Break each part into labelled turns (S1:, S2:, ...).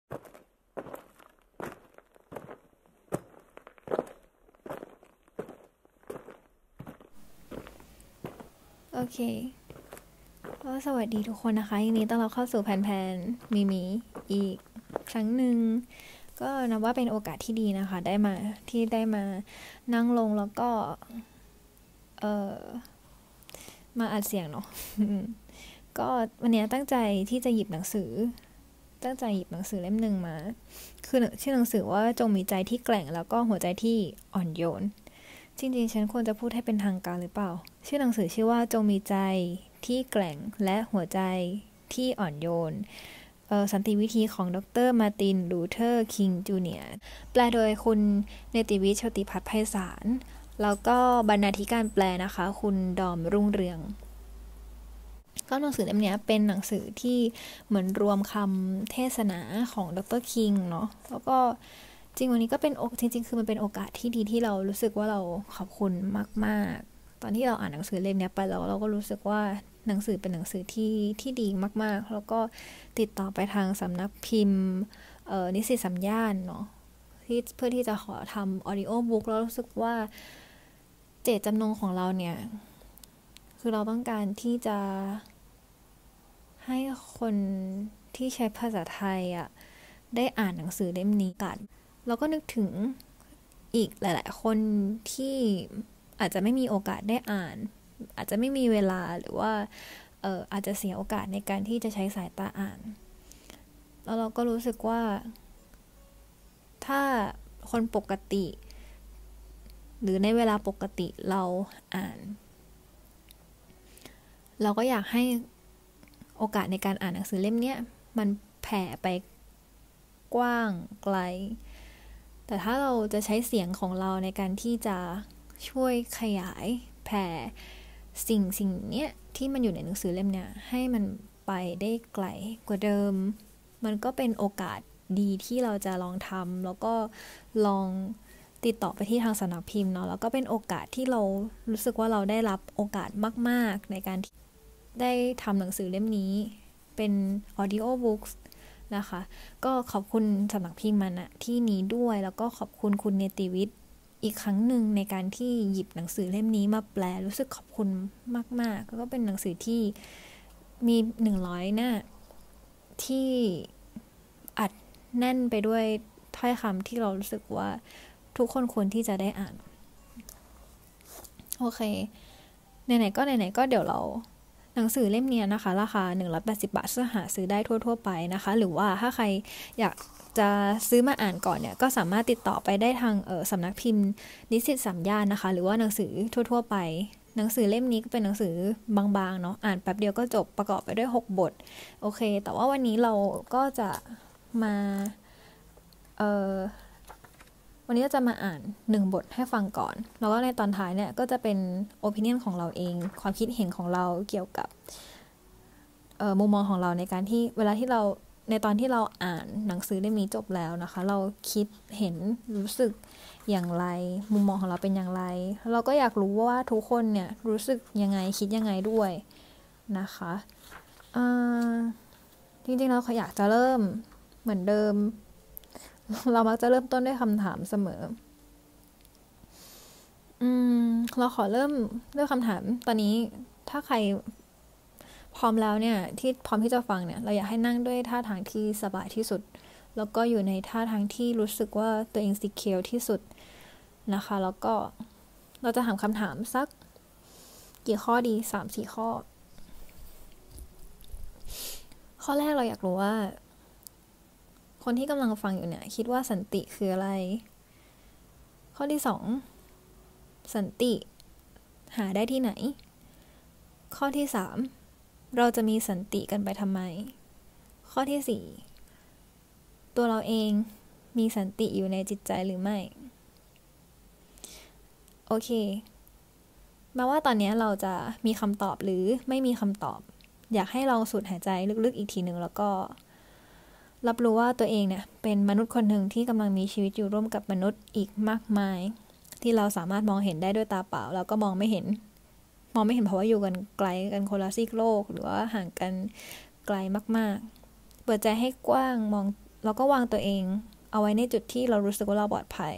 S1: โอเคก็สวัสดีทุกคนนะคะยินดีต้อนรับเข้าสู่แผนมีอีกครั้งหนึ่งก็นับว่าเป็นโอกาสที่ดีนะคะได้มานั่งลงแล้วก็เออมาอัดเสียงเนาะก็วันนี้ตั้งใจหยิบหนังสือเล่มหนึ่งมาคือชื่อหนังสือว่าจงมีใจที่แกร่งแล้วก็หัวใจที่อ่อนโยนจริงๆฉันควรจะพูดให้เป็นทางการหรือเปล่าชื่อหนังสือชื่อว่าจงมีใจที่แกร่งและหัวใจที่อ่อนโยนสันติวิธีของดร.มาร์ติน ลูเทอร์ คิง จูเนียร์แปลโดยคุณเนติวิทย์ โชติภัทรไพศาลแล้วก็บรรณาธิการแปลนะคะคุณดอมรุ่งเรืองก็หนังสือเล่มนี้เป็นหนังสือที่เหมือนรวมคำเทศนาของดร.คิงเนาะแล้วก็จริงวันนี้ก็เป็นจริงๆคือมันเป็นโอกาสที่ดีที่เรารู้สึกว่าเราขอบคุณมากๆตอนที่เราอ่านหนังสือเล่มนี้ไปแล้วเราก็รู้สึกว่าหนังสือเป็นหนังสือที่ดีมากๆแล้วก็ติดต่อไปทางสำนักพิมพ์นิสิตสัญญาณเนาะเพื่อที่จะขอทำออดิโอบุ๊กแล้วรู้สึกว่าเจตจำนงของเราเนี่ยคือเราต้องการที่จะให้คนที่ใช้ภาษาไทยอ่ะได้อ่านหนังสือเล่มนี้กันเราก็นึกถึงอีกหลายๆคนที่อาจจะไม่มีโอกาสได้อ่านอาจจะไม่มีเวลาหรือว่าอาจจะเสียโอกาสในการที่จะใช้สายตาอ่านแล้วเราก็รู้สึกว่าถ้าคนปกติหรือในเวลาปกติเราอ่านเราก็อยากให้โอกาสในการอ่านหนังสือเล่มนี้มันแผ่ไปกว้างไกลแต่ถ้าเราจะใช้เสียงของเราในการที่จะช่วยขยายแผ่สิ่งนี้ที่มันอยู่ในหนังสือเล่มนี้ให้มันไปได้ไกลกว่าเดิมมันก็เป็นโอกาสดีที่เราจะลองทำแล้วก็ลองติดต่อไปที่ทางสำนักพิมพ์เนาะแล้วก็เป็นโอกาสที่เรารู้สึกว่าเราได้รับโอกาสมากๆในการได้ทำหนังสือเล่มนี้เป็น audio books นะคะก็ขอบคุณสำนักพิมพ์มันอะที่นี้ด้วยแล้วก็ขอบคุณคุณเนติวิทย์อีกครั้งหนึ่งในการที่หยิบหนังสือเล่มนี้มาแปลรู้สึกขอบคุณมากๆแล้วก็เป็นหนังสือที่มี100หน้าที่อัดแน่นไปด้วยถ้อยคำที่เรารู้สึกว่าทุกคนควรที่จะได้อ่านโอเคไหนๆก็เดี๋ยวเราหนังสือเล่มนี้นะคะราคา180 บาทหาซื้อได้ทั่วๆไปนะคะหรือว่าถ้าใครอยากจะซื้อมาอ่านก่อนเนี่ยก็สามารถติดต่อไปได้ทางสำนักพิมพ์นิสิตสัญญาณนะคะหรือว่าหนังสือทั่วๆไปหนังสือเล่มนี้ก็เป็นหนังสือบางๆเนาะอ่านแป๊บเดียวก็จบประกอบไปด้วย6 บทโอเคแต่ว่าวันนี้เราก็จะมาวันนี้จะมาอ่าน1 บทให้ฟังก่อนแล้วก็ในตอนท้ายเนี่ยก็จะเป็น opinion ของเราเองความคิดเห็นของเราเกี่ยวกับมุมมองของเราในการที่เวลาที่เราในตอนที่เราอ่านหนังสือเล่มนี้จบแล้วนะคะเราคิดเห็นรู้สึกอย่างไรมุมมองของเราเป็นอย่างไรเราก็อยากรู้ว่าทุกคนเนี่ยรู้สึกยังไงคิดยังไงด้วยนะคะจริงๆเราอยากจะเริ่มเหมือนเดิมเรามักจะเริ่มต้นด้วยคำถามเสมอเราขอเริ่มด้วยคำถามตอนนี้ถ้าใครพร้อมแล้วเนี่ยที่พร้อมที่จะฟังเนี่ยเราอยากให้นั่งด้วยท่าทางที่สบายที่สุดแล้วก็อยู่ในท่าทางที่รู้สึกว่าตัวเอง secure ที่สุดนะคะแล้วก็เราจะถามคำถามสักกี่ข้อดี 3-4 ข้อข้อแรกเราอยากรู้ว่าคนที่กำลังฟังอยู่เนี่ยคิดว่าสันติคืออะไรข้อที่2สันติหาได้ที่ไหนข้อที่3เราจะมีสันติกันไปทำไมข้อที่4ตัวเราเองมีสันติอยู่ในจิตใจหรือไม่โอเคแม้ว่าตอนนี้เราจะมีคำตอบหรือไม่มีคำตอบอยากให้ลองสูดหายใจลึกๆอีกทีหนึ่งแล้วก็รับรู้ว่าตัวเองเนี่ยเป็นมนุษย์คนหนึ่งที่กำลังมีชีวิตอยู่ร่วมกับมนุษย์อีกมากมายที่เราสามารถมองเห็นได้ด้วยตาเปล่าแล้วก็มองไม่เห็นเพราะว่าอยู่กันไกลกันคนละซีกโลกหรือว่าห่างกันไกลมากๆเปิดใจให้กว้างมองเราก็วางตัวเองเอาไว้ในจุดที่เรารู้สึกว่าเราปลอดภัย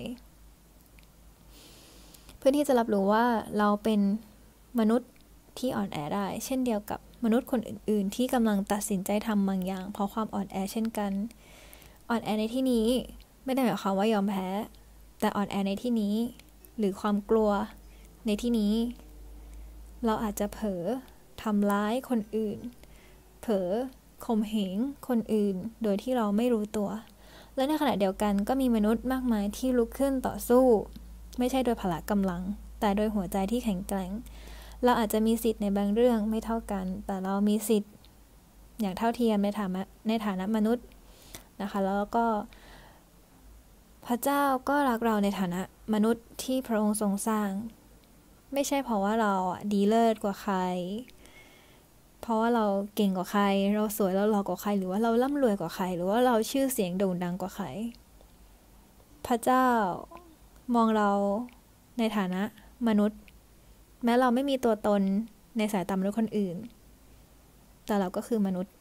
S1: เพื่อที่จะรับรู้ว่าเราเป็นมนุษย์ที่อ่อนแอได้เช่นเดียวกับมนุษย์คนอื่นๆที่กำลังตัดสินใจทำบางอย่างเพราะความอ่อนแอเช่นกันอ่อนแอในที่นี้ไม่ได้หมายความว่ายอมแพ้แต่อ่อนแอในที่นี้หรือความกลัวในที่นี้เราอาจจะเผลอทำร้ายคนอื่นเผลอข่มเหงคนอื่นโดยที่เราไม่รู้ตัวและในขณะเดียวกันก็มีมนุษย์มากมายที่ลุกขึ้นต่อสู้ไม่ใช่โดยพละกำลังแต่โดยหัวใจที่แข็งแกร่งเราอาจจะมีสิทธิ์ในบางเรื่องไม่เท่ากันแต่เรามีสิทธิ์อย่างเท่าเทียมในฐานะมนุษย์นะคะแล้วก็พระเจ้าก็รักเราในฐานะมนุษย์ที่พระองค์ทรงสร้างไม่ใช่เพราะว่าเราดีเลิศกว่าใครเพราะว่าเราเก่งกว่าใครเราสวยแล้วหล่อกว่าใครหรือว่าเราร่ำรวยกว่าใครหรือว่าเราชื่อเสียงโด่งดังกว่าใครพระเจ้ามองเราในฐานะมนุษย์แม้เราไม่มีตัวตนในสายตามนุษย์คนอื่นแต่เราก็คือมนุษย์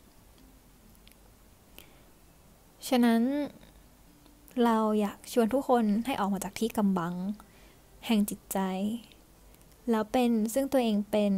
S1: ฉะนั้นเราอยากชวนทุกคนให้ออกมาจากที่กำบังแห่งจิตใจแล้วเป็นซึ่งตัวเองเป็น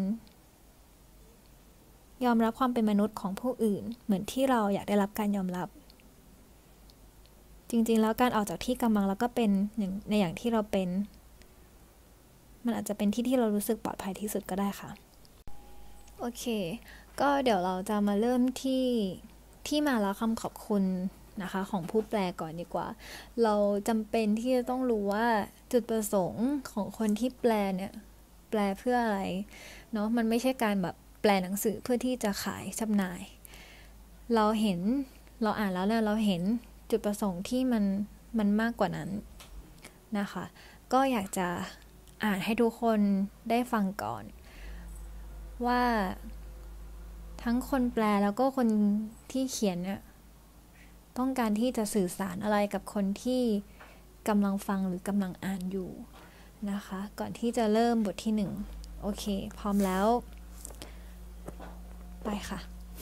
S1: ยอมรับความเป็นมนุษย์ของผู้อื่นเหมือนที่เราอยากได้รับการยอมรับจริงๆแล้วการออกจากที่กำบังแล้วก็เป็นอย่างที่เราเป็นมันอาจจะเป็นที่เรารู้สึกปลอดภัยที่สุดก็ได้ค่ะโอเคก็เดี๋ยวเราจะมาเริ่มที่มาแล้วคำขอบคุณนะคะของผู้แปลก่อนดีกว่าเราจำเป็นที่จะต้องรู้ว่าจุดประสงค์ของคนที่แปลเนี่ยแปลเพื่ออะไรเนาะมันไม่ใช่การแบบแปลหนังสือเพื่อที่จะขายจำหน่ายเราอ่านแล้วเนี่ยเราเห็นจุดประสงค์ที่มันมากกว่านั้นนะคะก็อยากจะอ่านให้ทุกคนได้ฟังก่อนว่าทั้งคนแปลแล้วก็คนที่เขียนเนี่ยต้องการที่จะสื่อสารอะไรกับคนที่กำลังฟังหรือกำลังอ่านอยู่นะคะก่อนที่จะเริ่มบทที่1โอเคพร้อมแล้วไปค่ะ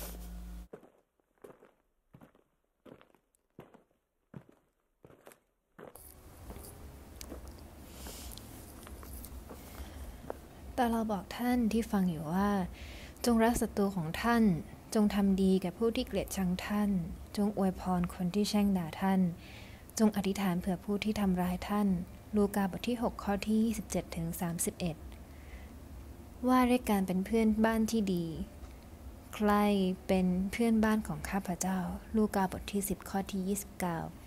S1: แต่เราบอกท่านที่ฟังอยู่ว่าจงรักศัตรูของท่านจงทำดีแก่ผู้ที่เกลียดชังท่านจงอวยพรคนที่แช่งด่าท่านจงอธิษฐานเผื่อผู้ที่ทำร้ายท่านลูกาบทที่6ข้อที่27ถึง31ว่าด้วยการเป็นเพื่อนบ้านที่ดีใครเป็นเพื่อนบ้านของข้าพเจ้าลูกาบทที่10ข้อที่29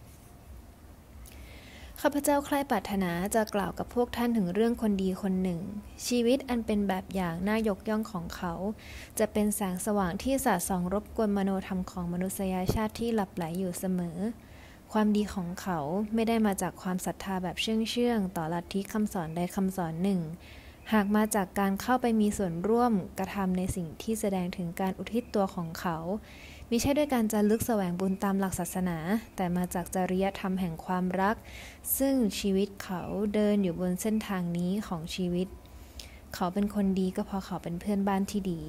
S1: ข้าพเจ้าใคร่ปรารถนาจะกล่าวกับพวกท่านถึงเรื่องคนดีคนหนึ่งชีวิตอันเป็นแบบอย่างน่ายกย่องของเขาจะเป็นแสงสว่างที่สาดส่องรบกวนมโนธรรมของมนุษยชาติที่หลับไหลอยู่เสมอความดีของเขาไม่ได้มาจากความศรัทธาแบบเชื่องๆต่อลัทธิคำสอนใดคำสอนหนึ่งหากมาจากการเข้าไปมีส่วนร่วมกระทำในสิ่งที่แสดงถึงการอุทิศตัวของเขามิใช่ด้วยการจะลึกแสวงบุญตามหลักศาสนาแต่มาจากจริยธรรมแห่งความรักซึ่งชีวิตเขาเดินอยู่บนเส้นทางนี้ของชีวิตเขาเป็นคนดีก็เพราะเขาเป็นเพื่อนบ้านที่ดี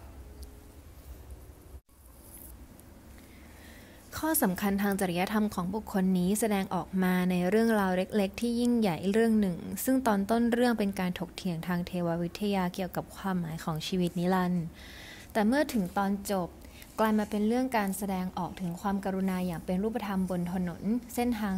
S1: ข้อสำคัญทางจริยธรรมของบุคคลนี้แสดงออกมาในเรื่องราวเล็กๆที่ยิ่งใหญ่เรื่องหนึ่งซึ่งตอนต้นเรื่องเป็นการถกเถียงทางเทววิทยาเกี่ยวกับความหมายของชีวิตนิรันดร์แต่เมื่อถึงตอนจบกลายมาเป็นเรื่องการแสดงออกถึงความกรุณาอย่างเป็นรูปธรรมบนถนนเส้นทาง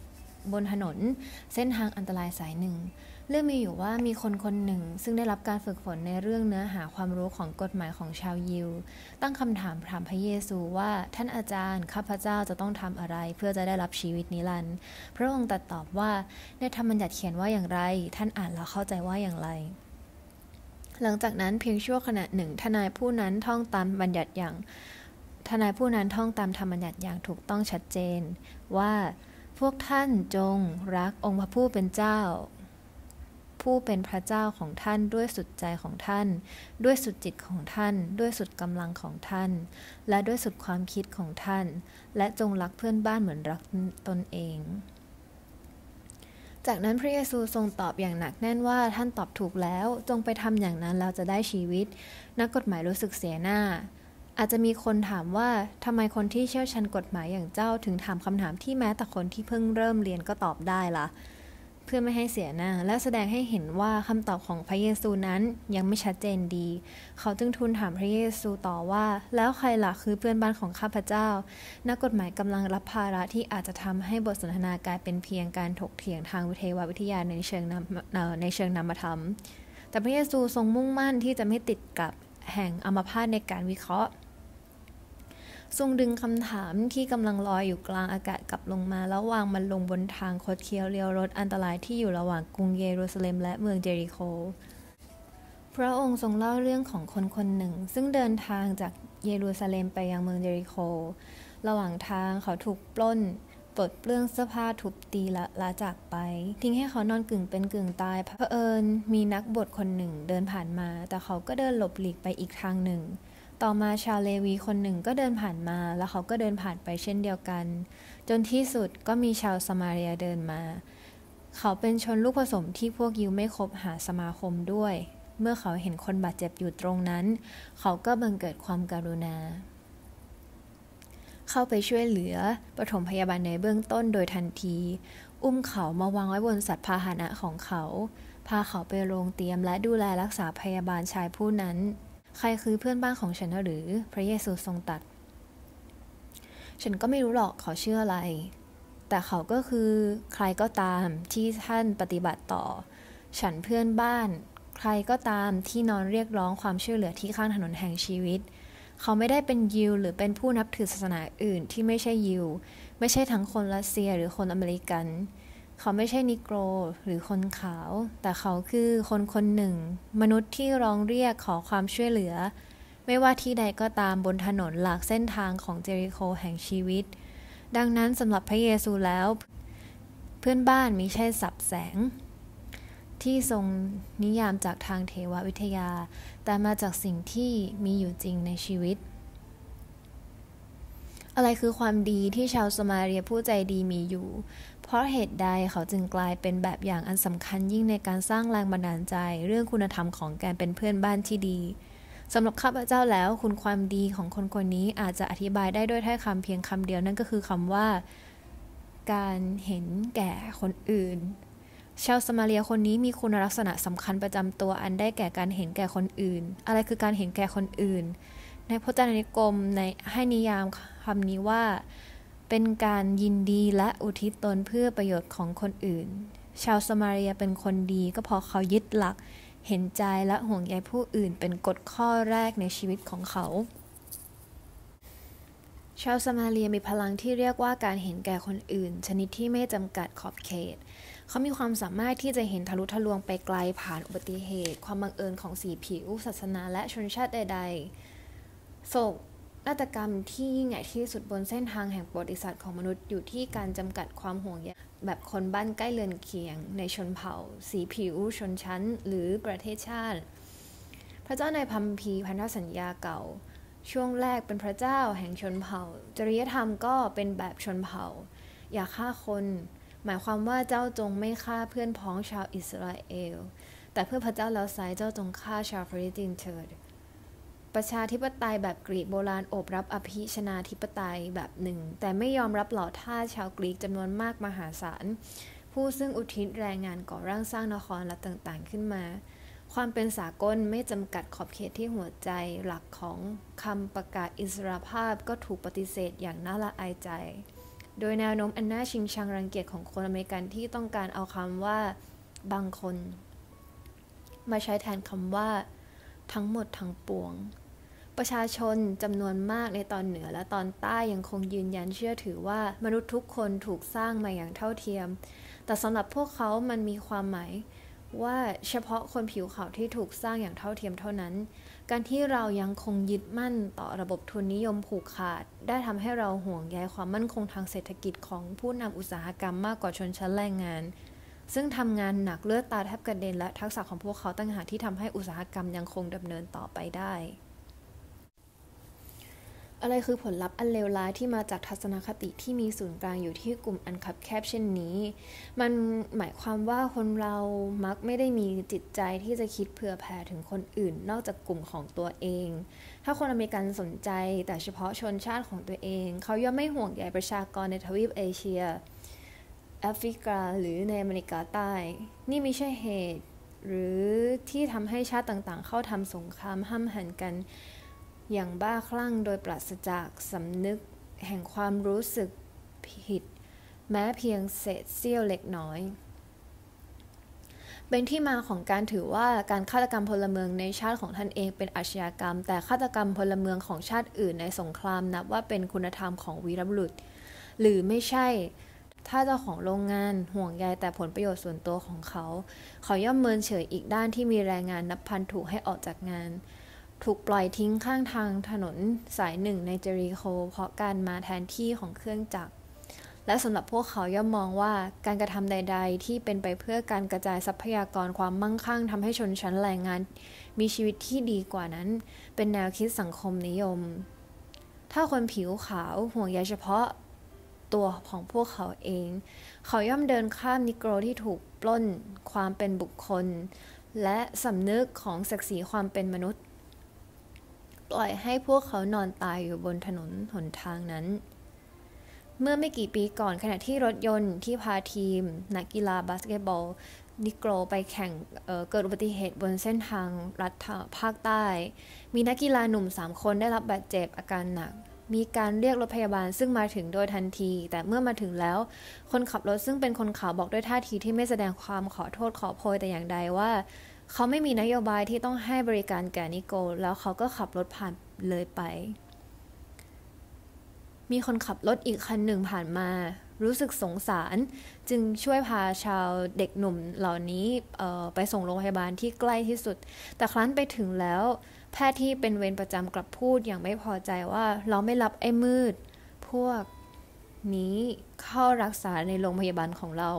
S1: อันตรายสายหนึ่งเรื่องมีอยู่ว่ามีคนคนหนึ่งซึ่งได้รับการฝึกฝนในเรื่องเนื้อหาความรู้ของกฎหมายของชาวยิวตั้งคำถามพระเยซูว่าท่านอาจารย์ข้าพเจ้าจะต้องทำอะไรเพื่อจะได้รับชีวิตนิรันดร์พระองค์ตรัสตอบว่าในธรรมบัญญัติเขียนว่าอย่างไรท่านอ่านแล้วเข้าใจว่าอย่างไรหลังจากนั้นเพียงชั่วขณะหนึ่งทนายผู้นั้นท่องตามธรรมบัญญัติอย่างถูกต้องชัดเจนว่าพวกท่านจงรักองค์พระผู้เป็นเจ้าผู้เป็นพระเจ้าของท่านด้วยสุดใจของท่านด้วยสุดจิตของท่านด้วยสุดกำลังของท่านและด้วยสุดความคิดของท่านและจงรักเพื่อนบ้านเหมือนรักตนเองจากนั้นพระเยซูทรงตอบอย่างหนักแน่นว่าท่านตอบถูกแล้วจงไปทำอย่างนั้นแล้วจะได้ชีวิตนักกฎหมายรู้สึกเสียหน้าอาจจะมีคนถามว่าทำไมคนที่เชี่ยวชาญกฎหมายอย่างเจ้าถึงถามคำถามที่แม้แต่คนที่เพิ่งเริ่มเรียนก็ตอบได้ล่ะเพื่อไม่ให้เสียหน้าและแสดงให้เห็นว่าคำตอบของพระเยซูนั้นยังไม่ชัดเจนดีเขาจึงทูลถามพระเยซูต่อว่าแล้วใครล่ะคือเพื่อนบ้านของข้าพเจ้านักกฎหมายกำลังรับภาระที่อาจจะทำให้บทสนทนากลายเป็นเพียงการถกเถียงทางเทววิทยาในเชิงนามธรรมแต่พระเยซูทรงมุ่งมั่นที่จะไม่ติดกับแห่งอัมพาตในการวิเคราะห์ทรงดึงคำถามที่กำลังลอยอยู่กลางอากาศกลับลงมาแล้ววางมันลงบนทางคดเคี้ยวเลี้ยวรถอันตรายที่อยู่ระหว่างกรุงเยรูซาเล็มและเมืองเจริโคพระองค์ทรงเล่าเรื่องของคนคนหนึ่งซึ่งเดินทางจากเยรูซาเล็มไปยังเมืองเจริโคระหว่างทางเขาถูกปล้นปลดเปลื้องเสื้อผ้าทุบตีและลาจากไปทิ้งให้เขานอนกึ่งเป็นกึ่งตายเผอิญมีนักบวชคนหนึ่งเดินผ่านมาแต่เขาก็เดินหลบหลีกไปอีกทางหนึ่งต่อมาชาวเลวีคนหนึ่งก็เดินผ่านมาแล้วเขาก็เดินผ่านไปเช่นเดียวกันจนที่สุดก็มีชาวสมาเรียเดินมาเขาเป็นชนลูกผสมที่พวกยิวไม่คบหาสมาคมด้วยเมื่อเขาเห็นคนบาดเจ็บอยู่ตรงนั้นเขาก็บังเกิดความกรุณาเข้าไปช่วยเหลือปฐมพยาบาลในเบื้องต้นโดยทันทีอุ้มเขามาวางไว้บนสัตว์พาหนะของเขาพาเขาไปโรงเตรียมและดูแลรักษาพยาบาลชายผู้นั้นใครคือเพื่อนบ้านของฉันหรือพระเยซูทรงตรัสฉันก็ไม่รู้หรอกเขาเชื่ออะไรแต่เขาก็คือใครก็ตามที่ท่านปฏิบัติต่อฉันเพื่อนบ้านใครก็ตามที่นอนเรียกร้องความช่วยเหลือที่ข้างถนนแห่งชีวิตเขาไม่ได้เป็นยิวหรือเป็นผู้นับถือศาสนาอื่นที่ไม่ใช่ยิวไม่ใช่ทั้งคนรัสเซียหรือคนอเมริกันเขาไม่ใช่นิโกรหรือคนขาวแต่เขาคือคนคนหนึ่งมนุษย์ที่ร้องเรียกขอความช่วยเหลือไม่ว่าที่ใดก็ตามบนถนนหลักเส้นทางของเจริโคแห่งชีวิตดังนั้นสำหรับพระเยซูแล้วเพื่อนบ้านมิใช่ศัพท์แสงที่ทรงนิยามจากทางเทววิทยาแต่มาจากสิ่งที่มีอยู่จริงในชีวิตอะไรคือความดีที่ชาวสมาเรียผู้ใจดีมีอยู่เพราะเหตุใดเขาจึงกลายเป็นแบบอย่างอันสำคัญยิ่งในการสร้างแรงบันดาลใจเรื่องคุณธรรมของการเป็นเพื่อนบ้านที่ดีสำหรับข้าพเจ้าแล้วคุณความดีของคนคนนี้อาจจะอธิบายได้ด้วยถ้อยคำเพียงคำเดียวนั่นก็คือคำว่าการเห็นแก่คนอื่นชาวสมาเรียคนนี้มีคุณลักษณะสำคัญประจำตัวอันได้แก่การเห็นแก่คนอื่นอะไรคือการเห็นแก่คนอื่นในพจนานุกรมให้นิยามคำนี้ว่าเป็นการยินดีและอุทิศตนเพื่อประโยชน์ของคนอื่นชาวสมาเรียเป็นคนดีก็เพราะเขายึดหลักเห็นใจและห่วงใยผู้อื่นเป็นกฎข้อแรกในชีวิตของเขาชาวสมาเรียมีพลังที่เรียกว่าการเห็นแก่คนอื่นชนิดที่ไม่จำกัดขอบเขตเขามีความสามารถที่จะเห็นทะลุทะลวงไปไกลผ่านอุบัติเหตุความบังเอิญของสีผิวศาสนาและชนชาติใดๆโศกนาฏกรรมที่ยิ่งใหญ่ที่สุดบนเส้นทางแห่งประวัติศาสตร์ของมนุษย์อยู่ที่การจำกัดความห่วงใยแบบคนบ้านใกล้เรือนเคียงในชนเผ่าสีผิวชนชั้นหรือประเทศชาติพระเจ้าในคัมภีร์พันธสัญญาเก่าช่วงแรกเป็นพระเจ้าแห่งชนเผ่าจริยธรรมก็เป็นแบบชนเผ่าอย่าฆ่าคนหมายความว่าเจ้าจงไม่ฆ่าเพื่อนพ้องชาวอิสราเอลแต่เพื่อพระเจ้าแล้วไซร้เจ้าจงฆ่าชาวฟิลิสเตียนเถิดประชาธิปไตยแบบกรีกโบราณโอบรับอภิชนาธิปไตยแบบหนึ่งแต่ไม่ยอมรับเหล่าทาสชาวกรีกจำนวนมากมหาศาลผู้ซึ่งอุทิศแรงงานก่อร่างสร้างนครและต่างๆขึ้นมาความเป็นสากลไม่จำกัดขอบเขตที่หัวใจหลักของคำประกาศอิสรภาพก็ถูกปฏิเสธอย่างน่าละอายใจโดยแนวโน้มอันน่าชิงชังรังเกียจของคนอเมริกันที่ต้องการเอาคำว่าบางคนมาใช้แทนคำว่าทั้งหมดทั้งปวงประชาชนจำนวนมากในตอนเหนือและตอนใต้ยังคงยืนยันเชื่อถือว่ามนุษย์ทุกคนถูกสร้างมาอย่างเท่าเทียมแต่สำหรับพวกเขามันมีความหมายว่าเฉพาะคนผิวขาวที่ถูกสร้างอย่างเท่าเทียมเท่านั้นการที่เรายังคงยึดมั่นต่อระบบทุนนิยมผูกขาดได้ทำให้เราห่วงใยความมั่นคงทางเศรษฐกิจของผู้นำอุตสาหกรรมมากกว่าชนชั้นแรงงานซึ่งทำงานหนักเลือดตาแทบกระเด็นและทักษะของพวกเขาต่างหากที่ทำให้อุตสาหกรรมยังคงดำเนินต่อไปได้อะไรคือผลลัพธ์อันเลวร้ายที่มาจากทัศนคติที่มีศูนย์กลางอยู่ที่กลุ่มอันคับแคบเช่นนี้มันหมายความว่าคนเรามักไม่ได้มีจิตใจที่จะคิดเผื่อแผ่ถึงคนอื่นนอกจากกลุ่มของตัวเองถ้าคนอเมริกันสนใจแต่เฉพาะชนชาติของตัวเองเขาย่อมไม่ห่วงใยประชากรในทวีปเอเชียแอฟริกาหรือในอเมริกาใต้นี่ไม่ใช่เหตุหรือที่ทำให้ชาติต่างๆเข้าทำสงครามห้ำหั่นกันอย่างบ้าคลั่งโดยปราศจากสำนึกแห่งความรู้สึกผิดแม้เพียงเศษเสี้ยวเล็กน้อยเป็นที่มาของการถือว่าการฆาตกรรมพลเมืองในชาติของท่านเองเป็นอาชญากรรมแต่ฆาตกรรมพลเมืองของชาติอื่นในสงครามนับว่าเป็นคุณธรรมของวีรบุรุษหรือไม่ใช่ถ้าเจ้าของโรงงานห่วงใยแต่ผลประโยชน์ส่วนตัวของเขาย่อมเมินเฉยอีกด้านที่มีแรงงานนับพันถูกให้ออกจากงานถูกปล่อยทิ้งข้างทางถนนสายหนึ่งในเจริโคเพราะการมาแทนที่ของเครื่องจักรและสำหรับพวกเขาย่อมมองว่าการกระทำใดๆที่เป็นไปเพื่อการกระจายทรัพยากรความมั่งคั่งทำให้ชนชั้นแรงงานมีชีวิตที่ดีกว่านั้นเป็นแนวคิดสังคมนิยมถ้าคนผิวขาวห่วงใยเฉพาะตัวของพวกเขาเองเขาย่อมเดินข้ามนิโกรที่ถูกปล้นความเป็นบุคคลและสำนึกของศักดิ์ศรีความเป็นมนุษย์ปล่อยให้พวกเขานอนตายอยู่บนถนนหนทางนั้นเมื่อไม่กี่ปีก่อนขณะที่รถยนต์ที่พาทีมนักกีฬาบาสเกตบอลนิโกรไปแข่งเกิดอุบัติเหตุบนเส้นทางรัฐภาคใต้มีนักกีฬาหนุ่ม3คนได้รับบาดเจ็บอาการหนักมีการเรียกรถพยาบาลซึ่งมาถึงโดยทันทีแต่เมื่อมาถึงแล้วคนขับรถซึ่งเป็นคนขาวบอกด้วยท่าทีที่ไม่แสดงความขอโทษขอโพยแต่อย่างใดว่าเขาไม่มีนโยบายที่ต้องให้บริการแก่นิโกลแล้วเขาก็ขับรถผ่านเลยไปมีคนขับรถอีกคันหนึ่งผ่านมารู้สึกสงสารจึงช่วยพาชาวเด็กหนุ่มเหล่านี้ไปส่งโรงพยาบาลที่ใกล้ที่สุดแต่ครั้นไปถึงแล้วแพทย์ที่เป็นเวรประจำกลับพูดอย่างไม่พอใจว่าเราไม่รับไอ้มืดพวกนี้เข้ารักษาในโรงพยาบาลของเรา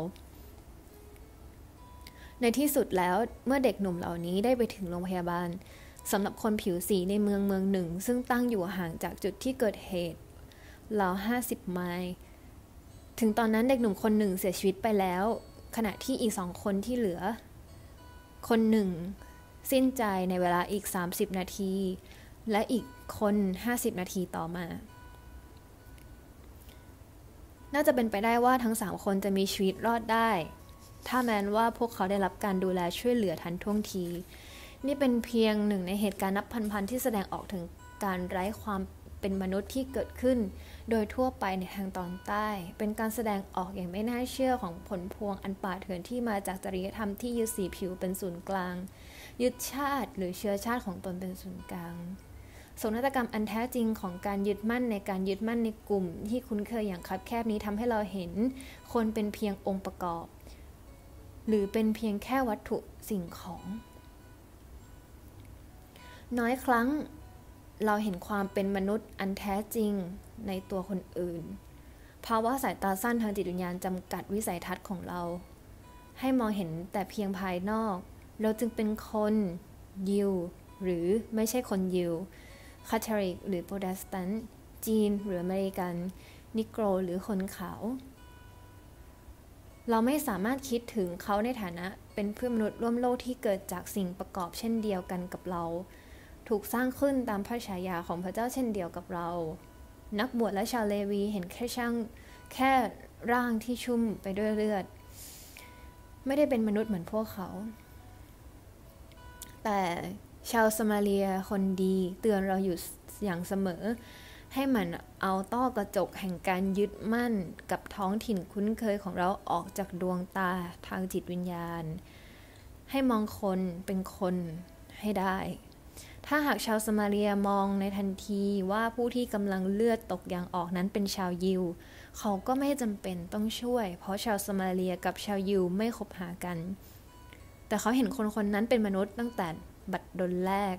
S1: ในที่สุดแล้วเมื่อเด็กหนุ่มเหล่านี้ได้ไปถึงโรงพยาบาลสำหรับคนผิวสีในเมืองหนึ่งซึ่งตั้งอยู่ห่างจากจุดที่เกิดเหตุราว50 ไมล์ถึงตอนนั้นเด็กหนุ่มคนหนึ่งเสียชีวิตไปแล้วขณะที่อีก2 คนที่เหลือคนหนึ่งสิ้นใจในเวลาอีก30 นาทีและอีกคน50 นาทีต่อมาน่าจะเป็นไปได้ว่าทั้ง3 คนจะมีชีวิตรอดได้ถ้าแม้ว่าพวกเขาได้รับการดูแลช่วยเหลือทันท่วงทีนี่เป็นเพียงหนึ่งในเหตุการณ์นับพันๆที่แสดงออกถึงการไร้ความเป็นมนุษย์ที่เกิดขึ้นโดยทั่วไปในทางตอนใต้เป็นการแสดงออกอย่างไม่น่าเชื่อของผลพวงอันป่าเถื่อนที่มาจากจริยธรรมที่ยึดสีผิวเป็นศูนย์กลางยึดชาติหรือเชื้อชาติของตนเป็นศูนย์กลางโศกนาฏกรรมอันแท้จริงของการยึดมั่นในการยึดมั่นในกลุ่มที่คุ้นเคยอย่างคับแคบนี้ทำให้เราเห็นคนเป็นเพียงองค์ประกอบหรือเป็นเพียงแค่วัตถุสิ่งของน้อยครั้งเราเห็นความเป็นมนุษย์อันแท้จริงในตัวคนอื่นภาวะสายตาสั้นทางจิตวิญญาณจำกัดวิสัยทัศน์ของเราให้มองเห็นแต่เพียงภายนอกเราจึงเป็นคนยิวหรือไม่ใช่คนยิวคาทอลิกหรือโปรเตสแตนต์จีนหรืออเมริกันนิโกรหรือคนขาวเราไม่สามารถคิดถึงเขาในฐานะเป็นเพื่อนมนุษย์ร่วมโลกที่เกิดจากสิ่งประกอบเช่นเดียวกันกับเราถูกสร้างขึ้นตามพระฉายาของพระเจ้าเช่นเดียวกับเรานักบวชและชาวเลวีเห็นแค่ร่างที่ชุ่มไปด้วยเลือดไม่ได้เป็นมนุษย์เหมือนพวกเขาแต่ชาวสมาเรียคนดีเตือนเราอยู่อย่างเสมอให้มันเอาต้อกระจกแห่งการยึดมั่นกับท้องถิ่นคุ้นเคยของเราออกจากดวงตาทางจิตวิญญาณให้มองคนเป็นคนให้ได้ถ้าหากชาวสมาเรียมองในทันทีว่าผู้ที่กำลังเลือดตกยางออกนั้นเป็นชาวยิวเขาก็ไม่จำเป็นต้องช่วยเพราะชาวสมาเรียกับชาวยิวไม่คบหากันแต่เขาเห็นคนคนนั้นเป็นมนุษย์ตั้งแต่บัดดลแรก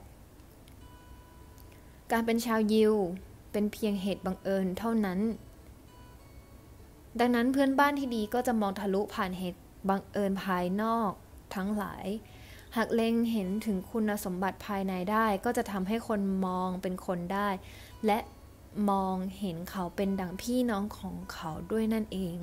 S1: การเป็นชาวยิวเป็นเพียงเหตุบังเอิญเท่านั้นดังนั้นเพื่อนบ้านที่ดีก็จะมองทะลุผ่านเหตุบังเอิญภายนอกทั้งหลายหากเล็งเห็นถึงคุณสมบัติภายในได้ก็จะทำให้คนมองเป็นคนได้และมองเห็นเขาเป็นดั่งพี่น้องของเขาด้วยนั่นเอง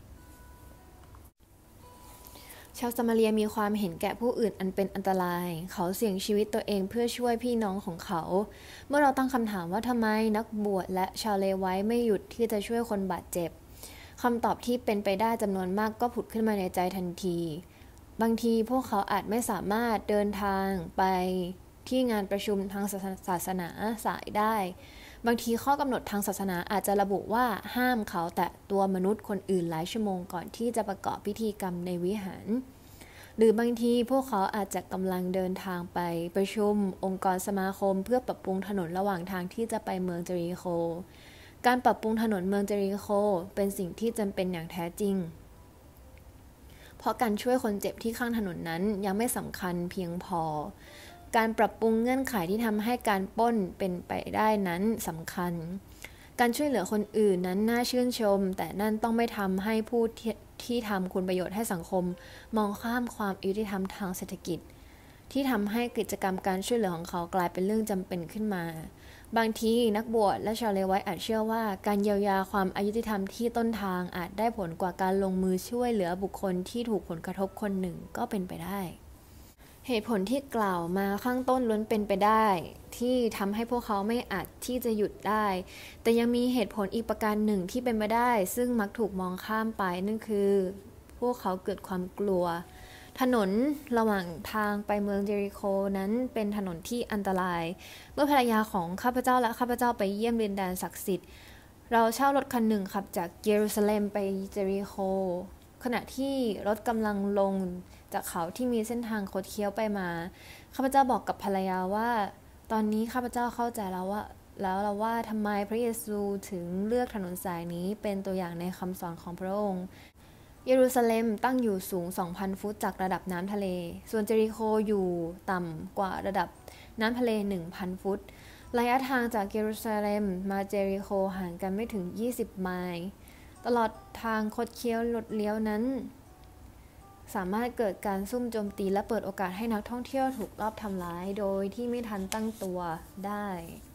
S1: ชาวซามาเรียมีความเห็นแก่ผู้อื่นอันเป็นอันตรายเขาเสี่ยงชีวิตตัวเองเพื่อช่วยพี่น้องของเขาเมื่อเราตั้งคำถามว่าทำไมนักบวชและชาวเลไวท์ไม่หยุดที่จะช่วยคนบาดเจ็บคำตอบที่เป็นไปได้จำนวนมากก็ผุดขึ้นมาในใจทันทีบางทีพวกเขาอาจไม่สามารถเดินทางไปที่งานประชุมทางศาสนาสายได้บางทีข้อกำหนดทางศาสนาอาจจะระบุว่าห้ามเขาแตะตัวมนุษย์คนอื่นหลายชั่วโมงก่อนที่จะประกอบพิธีกรรมในวิหารหรือบางทีพวกเขาอาจจะกำลังเดินทางไปประชุมองค์กรสมาคมเพื่อปรับปรุงถนนระหว่างทางที่จะไปเมืองเจริโคการปรับปรุงถนนเมืองเจริโคเป็นสิ่งที่จำเป็นอย่างแท้จริงเพราะการช่วยคนเจ็บที่ข้างถนนนั้นยังไม่สำคัญเพียงพอการปรับปรุงเงื่อนไขที่ทำให้การปล้นเป็นไปได้นั้นสำคัญการช่วยเหลือคนอื่นนั้นน่าชื่นชมแต่นั่นต้องไม่ทำให้ผู้ที่ทำคุณประโยชน์ให้สังคมมองข้ามความยุติธรรมทางเศรษฐกิจที่ทำให้กิจกรรมการช่วยเหลือของเขากลายเป็นเรื่องจำเป็นขึ้นมาบางทีนักบวชและชาวเลไวท์อาจเชื่อว่าการเยียวยาความอายุติธรรมที่ต้นทางอาจได้ผลกว่าการลงมือช่วยเหลือบุคคลที่ถูกผลกระทบคนหนึ่งก็เป็นไปได้เหตุผลที่กล่าวมาข้างต้นล้วนเป็นไปได้ที่ทำให้พวกเขาไม่อาจที่จะหยุดได้แต่ยังมีเหตุผลอีกประการหนึ่งที่เป็นไปได้ซึ่งมักถูกมองข้ามไปนั่นคือพวกเขาเกิดความกลัวถนนระหว่างทางไปเมืองเจริโคนั้นเป็นถนนที่อันตรายเมื่อภรรยาของข้าพเจ้าและข้าพเจ้าไปเยี่ยมดินแดนศักดิ์สิทธิ์เราเช่ารถคันหนึ่งขับจากเยรูซาเล็มไปเจริโคขณะที่รถกำลังลงจากเขาที่มีเส้นทางคดเคี้ยวไปมาข้าพเจ้าบอกกับภรรยาว่าตอนนี้ข้าพเจ้าเข้าใจแล้วว่าทำไมพระเยซูถึงเลือกถนนสายนี้เป็นตัวอย่างในคำสอนของพระองค์เยรูซาเล็มตั้งอยู่สูง 2,000 ฟุตจากระดับน้ำทะเลส่วนเจริโคอยู่ต่ำกว่าระดับน้ำทะเล 1,000 ฟุตระยะทางจากเยรูซาเล็มมาเจริโคห่างกันไม่ถึง20ไมล์ตลอดทางคดเคี้ยวรถเลี้ยวนั้นสามารถเกิดการซุ่มโจมตีและเปิดโอกาสให้นักท่องเที่ยวถูกลอบทำร้ายโดยที่ไม่ทันตั้งตัวได้